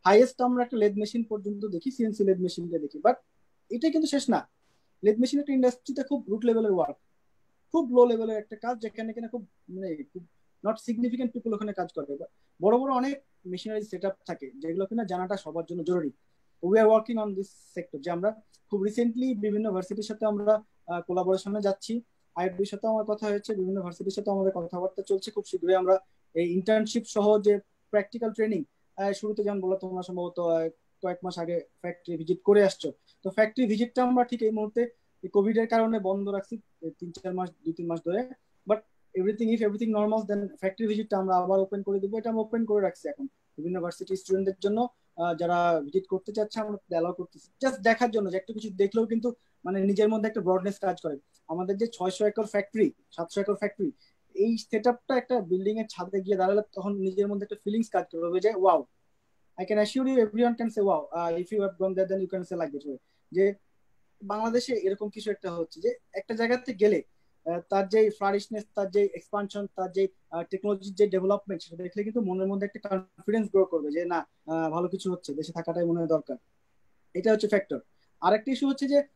হাইয়েস্ট আমরা একটা লেদ মেশিন পর্যন্ত দেখি, সিএনসি লেদ মেশিনটা দেখি, বাট এটাই কিন্তু শেষ না। লেদ মেশিন একটা ইন্ডাস্ট্রিতে খুব রুট লেভেলের ওয়ার্ক, খুব লো লেভেলের একটা কাজ, যেখানে কিনা খুব মানে খুব নট সিগনিফিকেন্ট পিপল ওখানে কাজ করে। বড় বড় অনেক মেশিনারি সেট আপ থাকে যেগুলো কিনা জানাটা সবার জন্য জরুরি। We are working on this sector, যে আমরা খুব রিসেন্টলি বিভিন্ন ভার্সিটির সাথে আমরা কোলাবোরেশনে যাচ্ছি। আইআইটির সাথে আমার কথা হয়েছে, বিভিন্ন ভার্সিটির সাথে আমাদের কথাবার্তা চলছে। খুব শীঘ্রই আমরা এই ইন্টার্নশিপ সহ যে প্র্যাকটিক্যাল ট্রেনিং, শুরুতে যেমন বললো তোমরা সম্ভবত কয়েক মাস আগে ফ্যাক্টরি ভিজিট করে আসছো, তো ফ্যাক্টরি ভিজিটটা আমরা ঠিক এই মুহূর্তে কোভিড এর কারণে বন্ধ রাখছি তিন চার মাস দুই তিন মাস ধরে। But everything if everything normal then factory ভিজিটটা আমরা আবার ওপেন করে দেবো। এটা আমরা ওপেন করে রাখছি এখন বিভিন্ন ভার্সিটি স্টুডেন্টদের জন্য, যারা ভিজিট করতে চাচ্ছে আমরা অ্যালাউ করতেছি, জাস্ট দেখার জন্য যে একটা কিছু দেখলেও কিন্তু মানে নিজের মধ্যে একটা ব্রডনেস কাজ করে। আমাদের যে ছয়শো একর ফ্যাক্টরি, সাতশো একর ফ্যাক্টরি, এই সেট আপটা একটা বিল্ডিং এর ছাদে গিয়ে দাঁড়ালে তখন নিজের মধ্যে একটা ফিলিংস কাজ করবে যে wow, I can assure you everyone can say wow, if you have gone there then you can say like this way, যে বাংলাদেশে এরকম কিছু একটা হচ্ছে যে একটা জায়গাতে গেলে তার যে ফ্লারিশনেস, তার যে এক্সপানশন, তার যে টেকনোলজির যে ডেভেলপমেন্ট, সেটা দেখলে কিন্তু মনের মধ্যে একটা কনফিডেন্স গ্রো করবে যে না ভালো কিছু হচ্ছে, দেশে থাকাটাই মনে হয় দরকার। এটা হচ্ছে ফ্যাক্টর। আরেকটা ইস্যু হচ্ছে যে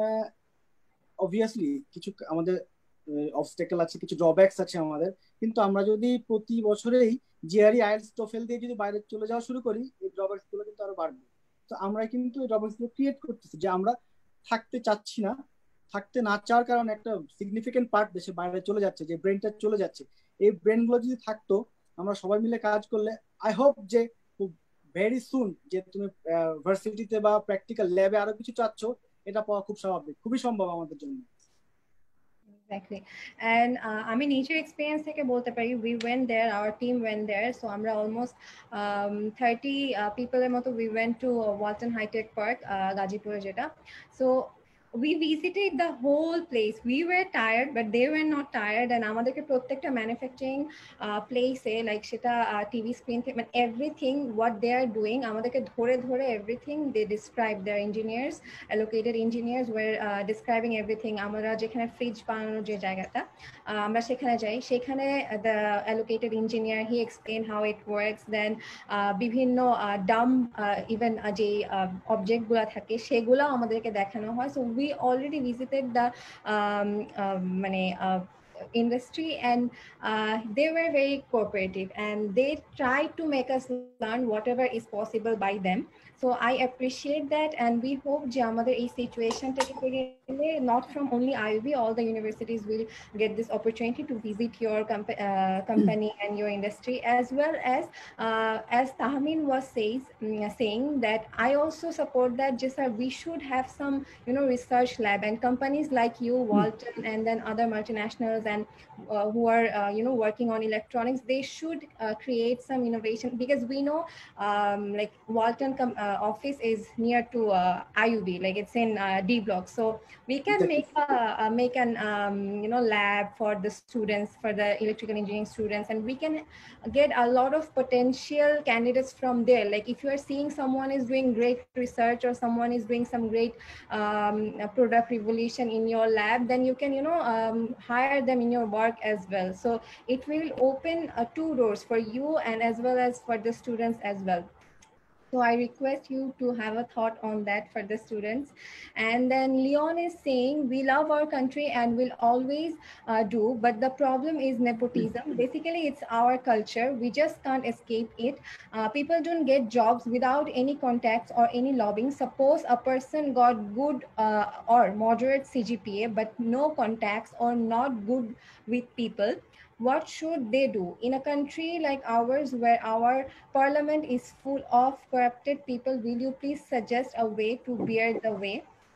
অবভিয়াসলি কিছু আমাদের অবস্টেকল আছে, কিছু ড্রব্যাকস আছে আমাদের, কিন্তু আমরা যদি প্রতি বছরেই জিআরই আইএলটিএস টোফেল দিয়ে যদি বাইরে চলে যাওয়া শুরু করি, এই ড্রব্যাকস গুলো কিন্তু আরো বাড়বে। তো আমরা কিন্তু এই ড্রব্যাকস গুলো ক্রিয়েট করতেছি, যে আমরা থাকতে চাচ্ছি না, থাকতে না চাওয়ার কারণে একটা সিগনিফিকেন্ট পার্ট দেশে বাইরে চলে যাচ্ছে, যে ব্রেনটা চলে যাচ্ছে। এই ব্রেন গুলো যদি থাকতো, আমরা সবাই মিলে কাজ করলে আই হোপ যে খুব ভেরি সুন যে তুমি ভার্সিটিতে বা প্র্যাকটিক্যাল ল্যাবে আরো কিছু চাচ্ছ, এটা পাওয়া খুব স্বাভাবিক, খুবই সম্ভব আমাদের জন্য। Exactly. And uh, I mean, nature experience থেকে বলতে পারি, we went there, our team went there, so আমরা almost um, thirty uh, people এর মতো we went to uh, Walton High Tech Park, uh, গাজীপুরে যেটা। So we visited the whole place. We were tired, but they were not tired. And আমাদেরকে প্রত্যেকটা manufacturing uh, place এ like সেটা uh, T V screen থেকে মানে everything what they are doing, আমাদেরকে ধরে ধরে everything they describe, their engineers, allocated engineers were uh, describing everything. আমরা যেখানে ফ্রিজ বানানোর যে জায়গাটা আমরা সেখানে যাই, সেখানে the allocated engineer he explained how it works. Then uh, বিভিন্ন dumb uh, even uh, যে অবজেক্ট গুলা থাকে সেগুলো আমাদেরকে দেখানো হয়। So we already visited the um, uh, মানে uh, industry, and uh, they were very cooperative and they tried to make us learn whatever is possible by them. So I appreciate that, and we hope যে আমাদের এই সিচুয়েশনটাকে not from only I U B, all the universities will get this opportunity to visit your comp uh, company and your industry, as well as uh, as Tahmin was says um, saying that I also support that just uh, we should have some you know research lab, and companies like you, Walton, and then other multinationals and uh, who are uh, you know working on electronics, they should uh, create some innovation, because we know um, like Walton uh, office is near to uh, I U B, like it's in uh, D block, so we can make a, a make an um, you know lab for the students, for the electrical engineering students, and we can get a lot of potential candidates from there. Like if you are seeing someone is doing great research or someone is doing some great um, product revolution in your lab, then you can you know um, hire them in your work as well. So it will open uh, two doors for you and as well as for the students as well. So I request you to have a thought on that for the students. And then Leon is saying, we love our country and will always uh, do, but the problem is nepotism. Basically, it's our culture. We just can't escape it. Uh, people don't get jobs without any contacts or any lobbying. Suppose a person got good uh, or moderate C G P A, but no contacts or not good with people. What should they do? In a country like ours, where our parliament is full of corrupted people, will you please suggest a way to bear the way?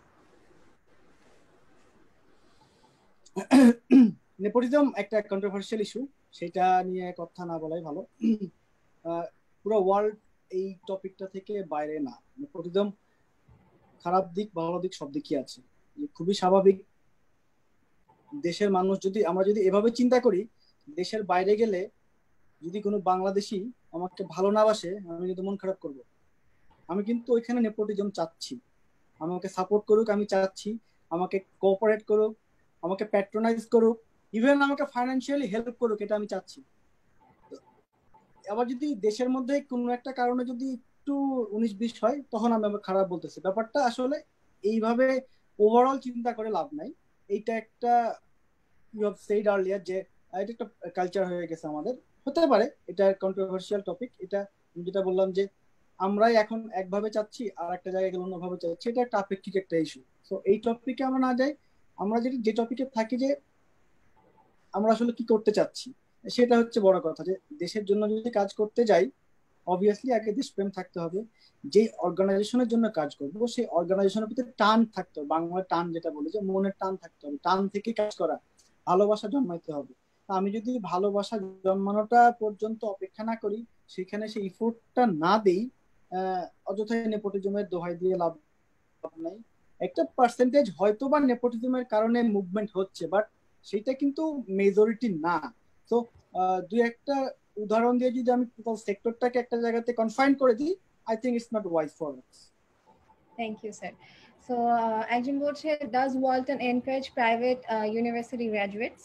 Nepotism একটা controversial issue, সেটা নিয়ে কথা না বলাই ভালো। পুরো world এই টপিকটা থেকে বাইরে না। নেপোটিজম খারাপ দিক ভালো দিক সব দিকই আছে, খুবই স্বাভাবিক। দেশের মানুষ যদি আমরা যদি এভাবে চিন্তা করি, দেশের বাইরে গেলে যদি কোনো বাংলাদেশি আমাকে ভালো না বাসে, আমি কিন্তু মন খারাপ করব। আমি কিন্তু ওইখানে নেপোটিজম চাচ্ছি, আমাকে সাপোর্ট করুক, আমি চাচ্ছি আমাকে কোঅপারেট করুক, আমাকে প্যাট্রোনাইজ করুক, ইভেন আমাকে ফাইন্যান্সিয়ালি হেল্প করুক, এটা আমি চাচ্ছি। আবার যদি দেশের মধ্যে কোনো একটা কারণে যদি একটু উনিশ বিশ হয় তখন আমি আবার খারাপ বলতেছি। ব্যাপারটা আসলে এইভাবে ওভারঅল চিন্তা করে লাভ নাই। এইটা একটা ইউ হ্যাভ সেড আর্লিয়ার যে এটা একটা কালচার হয়ে গেছে আমাদের, হতে পারে এটা কন্ট্রোভার্সিয়াল টপিক। এটা যেটা বললাম যে আমরাই এখন একভাবে চাচ্ছি আর একটা জায়গায় গেলে অন্যভাবে চাচ্ছি, এটা একটা আপেক্ষিক একটা ইস্যু। তো এই টপিকে আমরা না যাই, আমরা যদি যে টপিকে থাকি যে আমরা আসলে কি করতে চাচ্ছি, সেটা হচ্ছে বড় কথা। যে দেশের জন্য যদি কাজ করতে যাই, অবভিয়াসলি আগে দেশপ্রেম থাকতে হবে। যে অর্গানাইজেশনের জন্য কাজ করবো সেই অর্গানাইজেশনের প্রতি টান থাকতে হবে, বাংলার টান যেটা বলে, যে মনের টান থাকতে হবে, টান থেকে কাজ করা, ভালোবাসা জন্মাইতে হবে। আমি যদি ভালোবাসা জন্মানোটা পর্যন্ত অপেক্ষা না করি, সেখানে সেই ইফোর্টটা না দেই, আহ অযথাই নেপোটিজমের দোহাই দিয়ে লাভ নাই। একটা পার্সেন্টেজ হয়তো বা নেপোটিজমের কারণে মুভমেন্ট হচ্ছে, বাট সেটা কিন্তু মেজরিটি না। তো দুই একটা উদাহরণ দিয়ে যদি আমি টোটাল সেক্টরটাকে একটা জায়গাতে কনফাইন করে দিই, I think it's not wise for us. Thank you sir. So একজন বলছে, does Walton encourage private university graduates?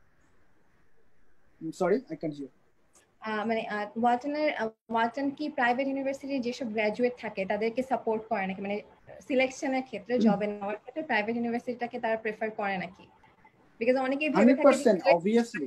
Sorry, I can't hear. মানে ওয়ালটনের ওয়ালটন কি প্রাইভেট ইউনিভার্সিটির যেসব গ্র্যাজুয়েট থাকে তাদেরকে সাপোর্ট করে নাকি, মানে সিলেকশনের ক্ষেত্রে, জবে নেওয়ার ক্ষেত্রে প্রাইভেট ইউনিভার্সিটিটাকে তারা প্রেফার করে নাকি? বিকজ অনেকেই ভেবে থাকে অবভিয়াসলি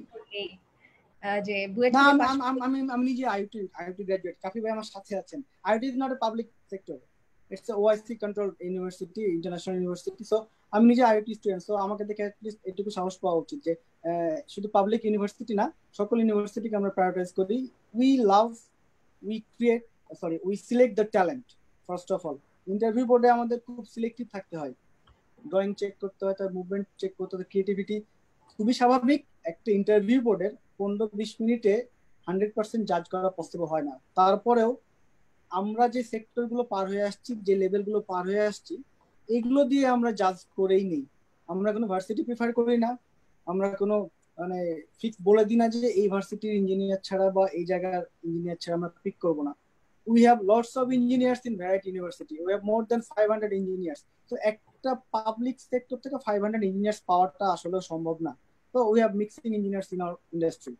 যে না, আমি আমি আমি নিজে আইটি আইটি গ্র্যাজুয়েট, কাফি ভাই আমার সাথে আছেন। IT is not a public sector, it's a OIC control university, international university. So আমি নিজে আইটি স্টুডেন্ট, সো আমাকে দেখে অ্যাটলিস্ট এটুকু সাহস পাওয়া উচিত যে শুধু পাবলিক ইউনিভার্সিটি না, সকল ইউনিভার্সিটিকে আমরা প্রায়োরিটাইজ করি। We love, we create, sorry we select the talent first of all. Interview বোর্ডে আমাদের খুব সিলেক্টিভ থাকতে হয়, ড্রয়িং চেক করতে হয়, তার মুভমেন্ট চেক করতে হয়, ক্রিয়েটিভিটি। খুবই স্বাভাবিক, একটা ইন্টারভিউ বোর্ডের পনেরো বিশ মিনিটে হান্ড্রেড পার্সেন্ট জাজ করা পসিবল হয় না। তারপরেও আমরা যে সেক্টর গুলো পার হয়ে আসছি, যে লেভেল গুলো পার হয়ে আসছি, এগুলো দিয়ে আমরা জাজ করেই নেই। আমরা কোনো ভার্সিটি প্রিফার করি না, আমরা কোনো মানে ফিক্স বলে দিই না যে এই ভার্সিটির ইঞ্জিনিয়ার ছাড়া বা এই জায়গার ইঞ্জিনিয়ার ছাড়া আমরা পিক করবো না। We have lots of engineers in variety university, we have more than five hundred engineers. তো একটা পাবলিক সেক্টর থেকে ফাইভ হান্ড্রেড ইঞ্জিনিয়ার্স পাওয়াটা আসলে সম্ভব না। তো we have mixing engineers in our industry.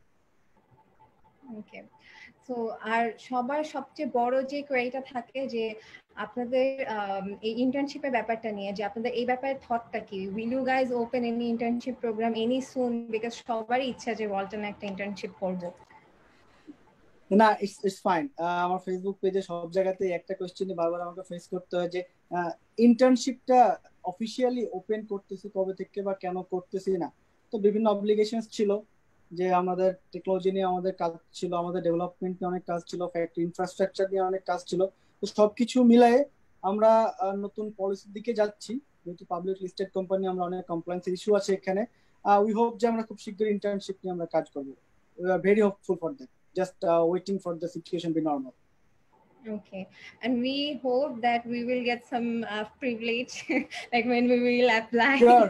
Okay, so আর সবার সবচেয়ে বড় যে কোয়েরিটা থাকে যে আপনাদের এই ইন্টার্নশিপের ব্যাপারটা নিয়ে, যে আপনাদের এই ব্যাপারে থটটা কি? Will you guys open any internship program any soon? Because সবারই ইচ্ছা যে ওয়ালটনে একটা ইন্টার্নশিপ করব। না, ইটস ইটস ফাইন। আমার ফেসবুক পেজে সব জায়গাতে একটা কোশ্চেনই বারবার আমাকে ফেস করতে হয় যে ইন্টার্নশিপটা অফিসিয়ালি ওপেন করতেছি কবে থেকে বা কেন করতেছি না। তো বিভিন্ন অব্লিগেশনস ছিল, যে আমাদের টেকনোলজি নিয়ে আমাদের কাজ ছিল, আমাদের ডেভেলপমেন্ট নিয়ে অনেক কাজ ছিল, ফ্যাক্টরি ইনফ্রাস্ট্রাকচার নিয়ে অনেক কাজ ছিল। তো সবকিছু মিলায়ে আমরা নতুন পলিসির দিকে যাচ্ছি। যেহেতু পাবলিক লিস্টেড কোম্পানি, আমরা অনেক কমপ্লায়েন্স ইস্যু আছে এখানে। উই হোপ যে আমরা খুব শীঘ্রই ইন্টার্নশিপ নিয়ে আমরা কাজ করবো। We are very hopeful for that, just uh, waiting for the situation to be normal. Okay, and we hope that we will get some uh, privilege like when we will apply. Sure.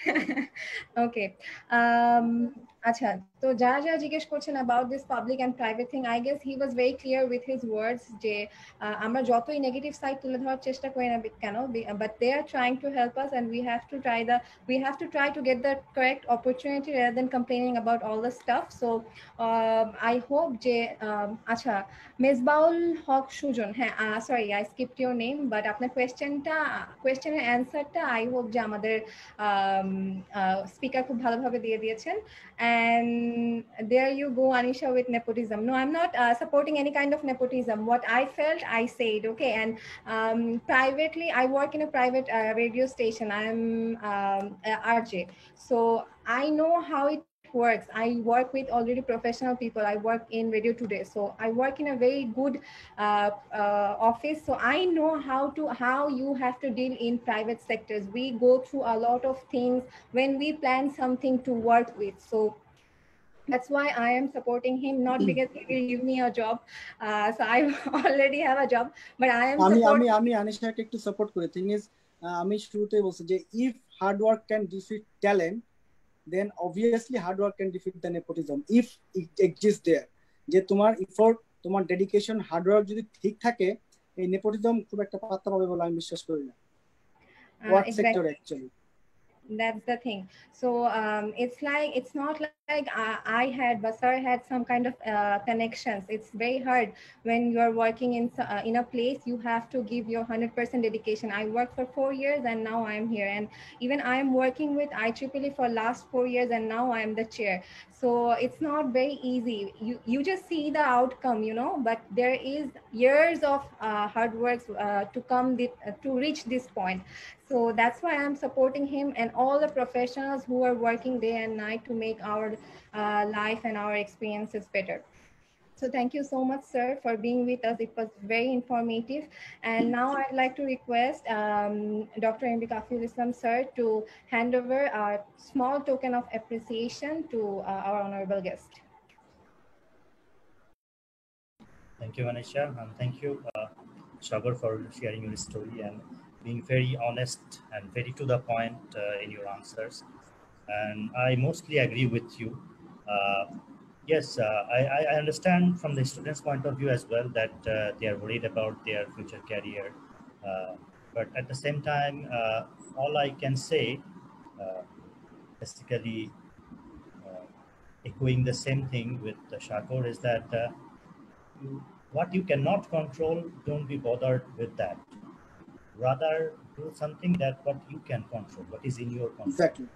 Okay. Um, আচ্ছা, তো যারা যারা জিজ্ঞেস করছেন about this public and private thing, I guess he was very clear with his words যে আমরা যতই negative side তুলে ধরার চেষ্টা করি না কেন, but they are trying to help us and we have to try the we have to try to get the correct opportunity rather than complaining about all the stuff. So uh, I hope যে আচ্ছা মেজবাউল হক সুজন, হ্যাঁ sorry I skipped your name, but আপনার কোয়েশ্চেনটা কোয়েশ্চেনের অ্যান্সারটা I hope যে আমাদের speaker খুব ভালোভাবে দিয়ে দিয়েছেন। And there you go, Anisha, with nepotism. No, I'm not uh, supporting any kind of nepotism. What I felt, I said, okay. And um, privately, I work in a private uh, radio station. I'm um, R J. So I know how it works. I work with already professional people. I work in Radio Today. So I work in a very good uh, uh, office. So I know how to how you have to deal in private sectors. We go through a lot of things when we plan something to work with. So that's why I am supporting him, not because he will give me a job. Uh, so I already have a job, but I am আমি আমি আমি আনিশাকে একটু support করি। Thing is, আমি শুরুতেই বলছি যে if hard work can defeat talent, then obviously hard work can defeat the nepotism if it exists there. যে তোমার এফোর্ট, তোমার ডেডিকেশন, হার্ড ওয়ার্ক যদি ঠিক থাকে, এই নেপোটিজম খুব একটা পাত্তা পাবে বলে আমি বিশ্বাস করি না। What sector actually? That's the thing. So um, it's like it's not like like I, I had, Basar had some kind of uh, connections. It's very hard when you're working in uh, in a place. You have to give your one hundred percent dedication. I worked for four years and now I'm here. And even I am working with I triple E for last four years and now I'm the chair. So it's not very easy. You you just see the outcome, you know, but there is years of uh, hard work uh, to come the, uh, to reach this point. So that's why I'm supporting him and all the professionals who are working day and night to make our uh, life and our experiences better. So thank you so much, sir, for being with us. It was very informative. And now I'd like to request um, Doctor M B Kafil Islam, sir, to hand over a small token of appreciation to uh, our honorable guest. Thank you, Manisha, and thank you, uh, Sagar, for sharing your story and being very honest and very to the point uh, in your answers. And I mostly agree with you. Uh, yes, uh, I, I understand from the students' point of view as well that uh, they are worried about their future career. Uh, but at the same time, uh, all I can say, uh, basically uh, echoing the same thing with uh, Shakor, is that uh, you, what you cannot control, don't be bothered with that. Rather, do something that what you can control, what is in your control. Exactly.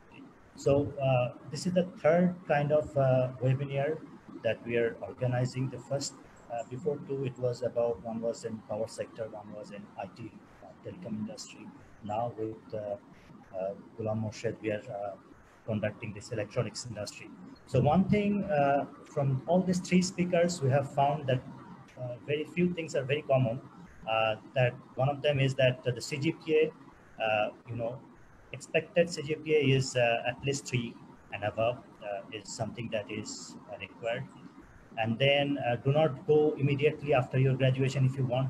So uh, this is the third kind of uh, webinar that we are organizing. The first, uh, before two, it was about, one was in power sector, one was in I T, uh, telecom industry. Now with uh, uh, Ghulam Morshed, we are uh, conducting this electronics industry. So one thing uh, from all these three speakers, we have found that uh, very few things are very common. Uh, that one of them is that uh, the C G P A, uh, you know, expected C G P A is uh, at least three and above uh, is something that is uh, required. And then uh, do not go immediately after your graduation. If you want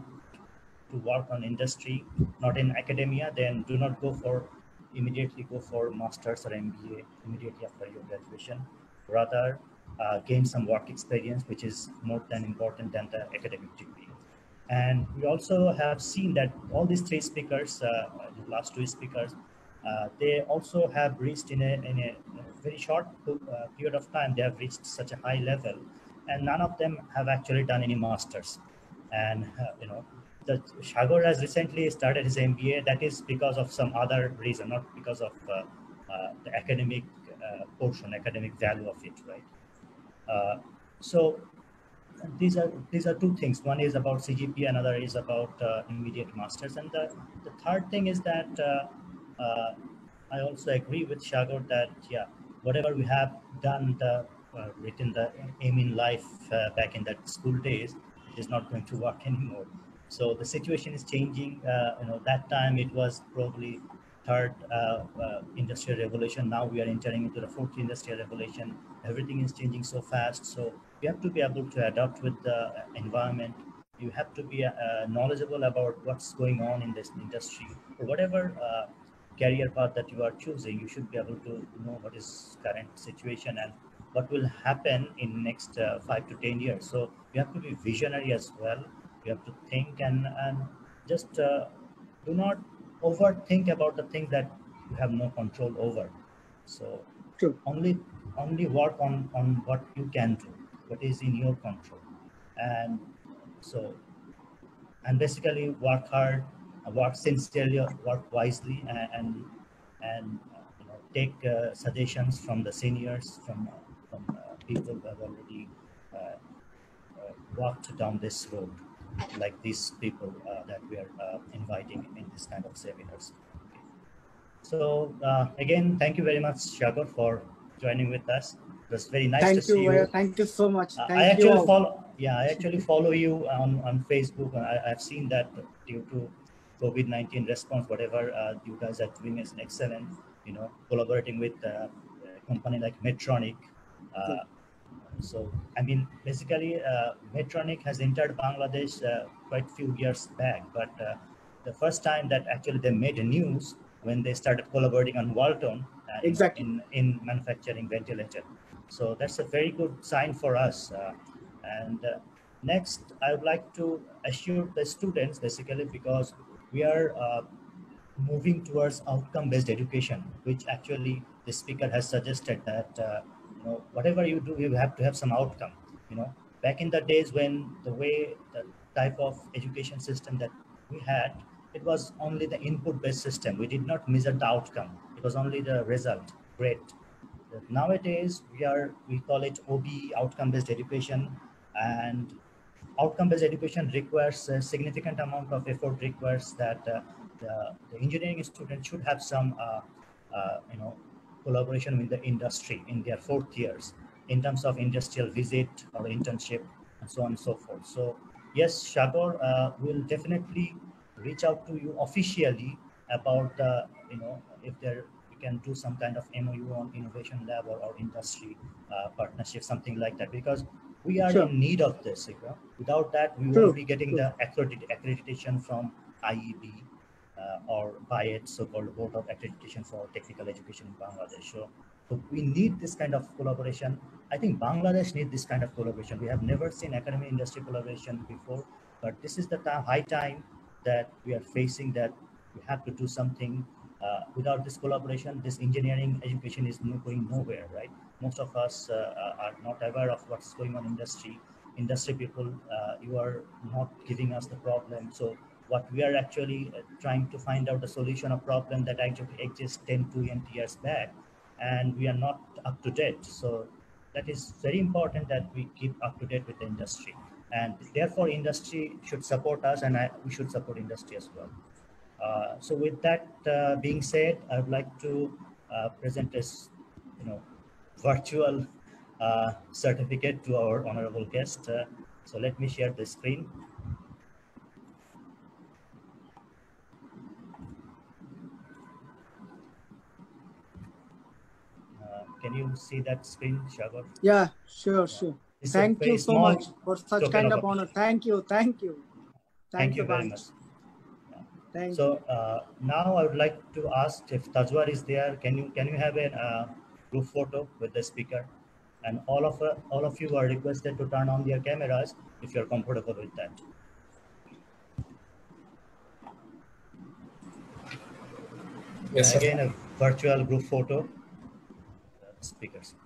to work on industry, not in academia, then do not go for immediately go for master's or M B A immediately after your graduation. Rather, uh, gain some work experience, which is more than important than the academic degree. And we also have seen that all these three speakers, uh, the last two speakers, uh, they also have reached in a, in a very short uh, period of time, they have reached such a high level, and none of them have actually done any masters. And, uh, you know, the Shagor has recently started his M B A. That is because of some other reason, not because of uh, uh, the academic uh, portion, academic value of it, right? Uh, so these are these are two things. One is about C G P A, another is about uh, immediate masters, and the, the third thing is that uh, uh, I also agree with Shagor that yeah, whatever we have done, the uh, written the aim in life uh, back in that school days, it is not going to work anymore. So the situation is changing. Uh, you know, that time it was probably third uh, uh, industrial revolution. Now we are entering into the fourth industrial revolution. Everything is changing so fast. So you have to be able to adapt with the environment. You have to be uh, knowledgeable about what's going on in this industry, or whatever uh, career path that you are choosing. You should be able to know what is current situation and what will happen in next uh, five to ten years. So you have to be visionary as well. You have to think and and just uh, do not overthink about the things that you have no control over. So True. only only work on on what you can do, what is in your control, and so and basically work hard, work sincerely, work wisely, and and, and uh, you know, take uh, suggestions from the seniors, from uh, from uh, people who have already uh, uh, walked down this road, like these people uh, that we are uh, inviting in this kind of seminars. Okay. So uh, again, thank you very much, Shagor, for joining with us. It was very nice Thank to see you. you. Thank you so much. Uh, Thank I you actually all. follow. Yeah, I actually follow you on, on Facebook. I, I've seen that due to COVID nineteen response, whatever uh, you guys are doing is excellent. You know, collaborating with uh, a company like Medtronic. Uh, so, I mean, basically, uh, Medtronic has entered Bangladesh uh, quite few years back, but uh, the first time that actually they made news when they started collaborating on Walton uh, Exactly. in, in, in manufacturing ventilator. So that's a very good sign for us. Uh, and uh, next, I would like to assure the students, basically, because we are uh, moving towards outcome-based education, which actually the speaker has suggested that uh, you know, whatever you do, you have to have some outcome. You know, back in the days when the way the type of education system that we had, it was only the input-based system. We did not measure the outcome. It was only the result, grade. Nowadays, we are we call it O B E, outcome-based education, and outcome-based education requires a significant amount of effort. Requires that uh, the, the engineering student should have some, uh, uh, you know, collaboration with the industry in their fourth years in terms of industrial visit or internship and so on and so forth. So yes, Shagor uh, will definitely reach out to you officially about uh, you know, if there we can do some kind of M O U on innovation lab or, or industry uh, partnership, something like that, because we are Sure. in need of this. You know? Without that, we True. won't be getting True. the accredit accreditation from I E B uh, or B I E T, so-called Board of Accreditation for Technical Education in Bangladesh. So, so we need this kind of collaboration. I think Bangladesh needs this kind of collaboration. We have never seen academic industry collaboration before, but this is the time, high time that we are facing that we have to do something. Uh, without this collaboration, this engineering education is no, going nowhere, right? Most of us uh, are not aware of what's going on in industry. Industry people, uh, you are not giving us the problem. So what we are actually uh, trying to find out the solution of problem that actually exists ten, twenty years back, and we are not up to date. So that is very important that we keep up to date with the industry, and therefore industry should support us, and I, we should support industry as well. Uh, so with that uh, being said, I would like to uh, present this, you know, virtual uh, certificate to our honorable guest. Uh, so let me share the screen. Uh, can you see that screen, Shagor? Yeah, sure, sure. It's Thank you so much for such kind of honor. Thank you, thank you. Thank, thank you very much. Yeah. Thank so you. Uh, now I would like to ask if Tajwar is there. Can you can you have a uh, group photo with the speaker? And all of uh, all of you are requested to turn on their cameras if you're comfortable with that. Yes, sir. Again, a virtual group photo. Uh, speakers.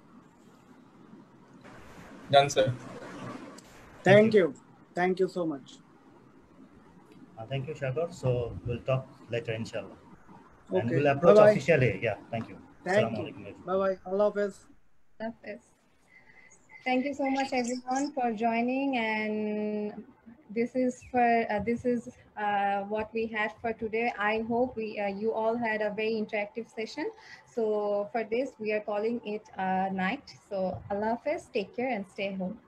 Done, sir. Thank, thank you. you. Thank you so much. Uh, thank you, Shagor. So we'll talk later, inshallah. Okay. And we'll approach Bye -bye. officially. Yeah, thank you. Thank you. Bye-bye. Allah Hafiz. Hafiz. Thank you so much, everyone, for joining. And this is for uh, this is uh, what we had for today. I hope we uh, you all had a very interactive session. So for this, we are calling it a night. So Allah Hafiz, take care and stay home.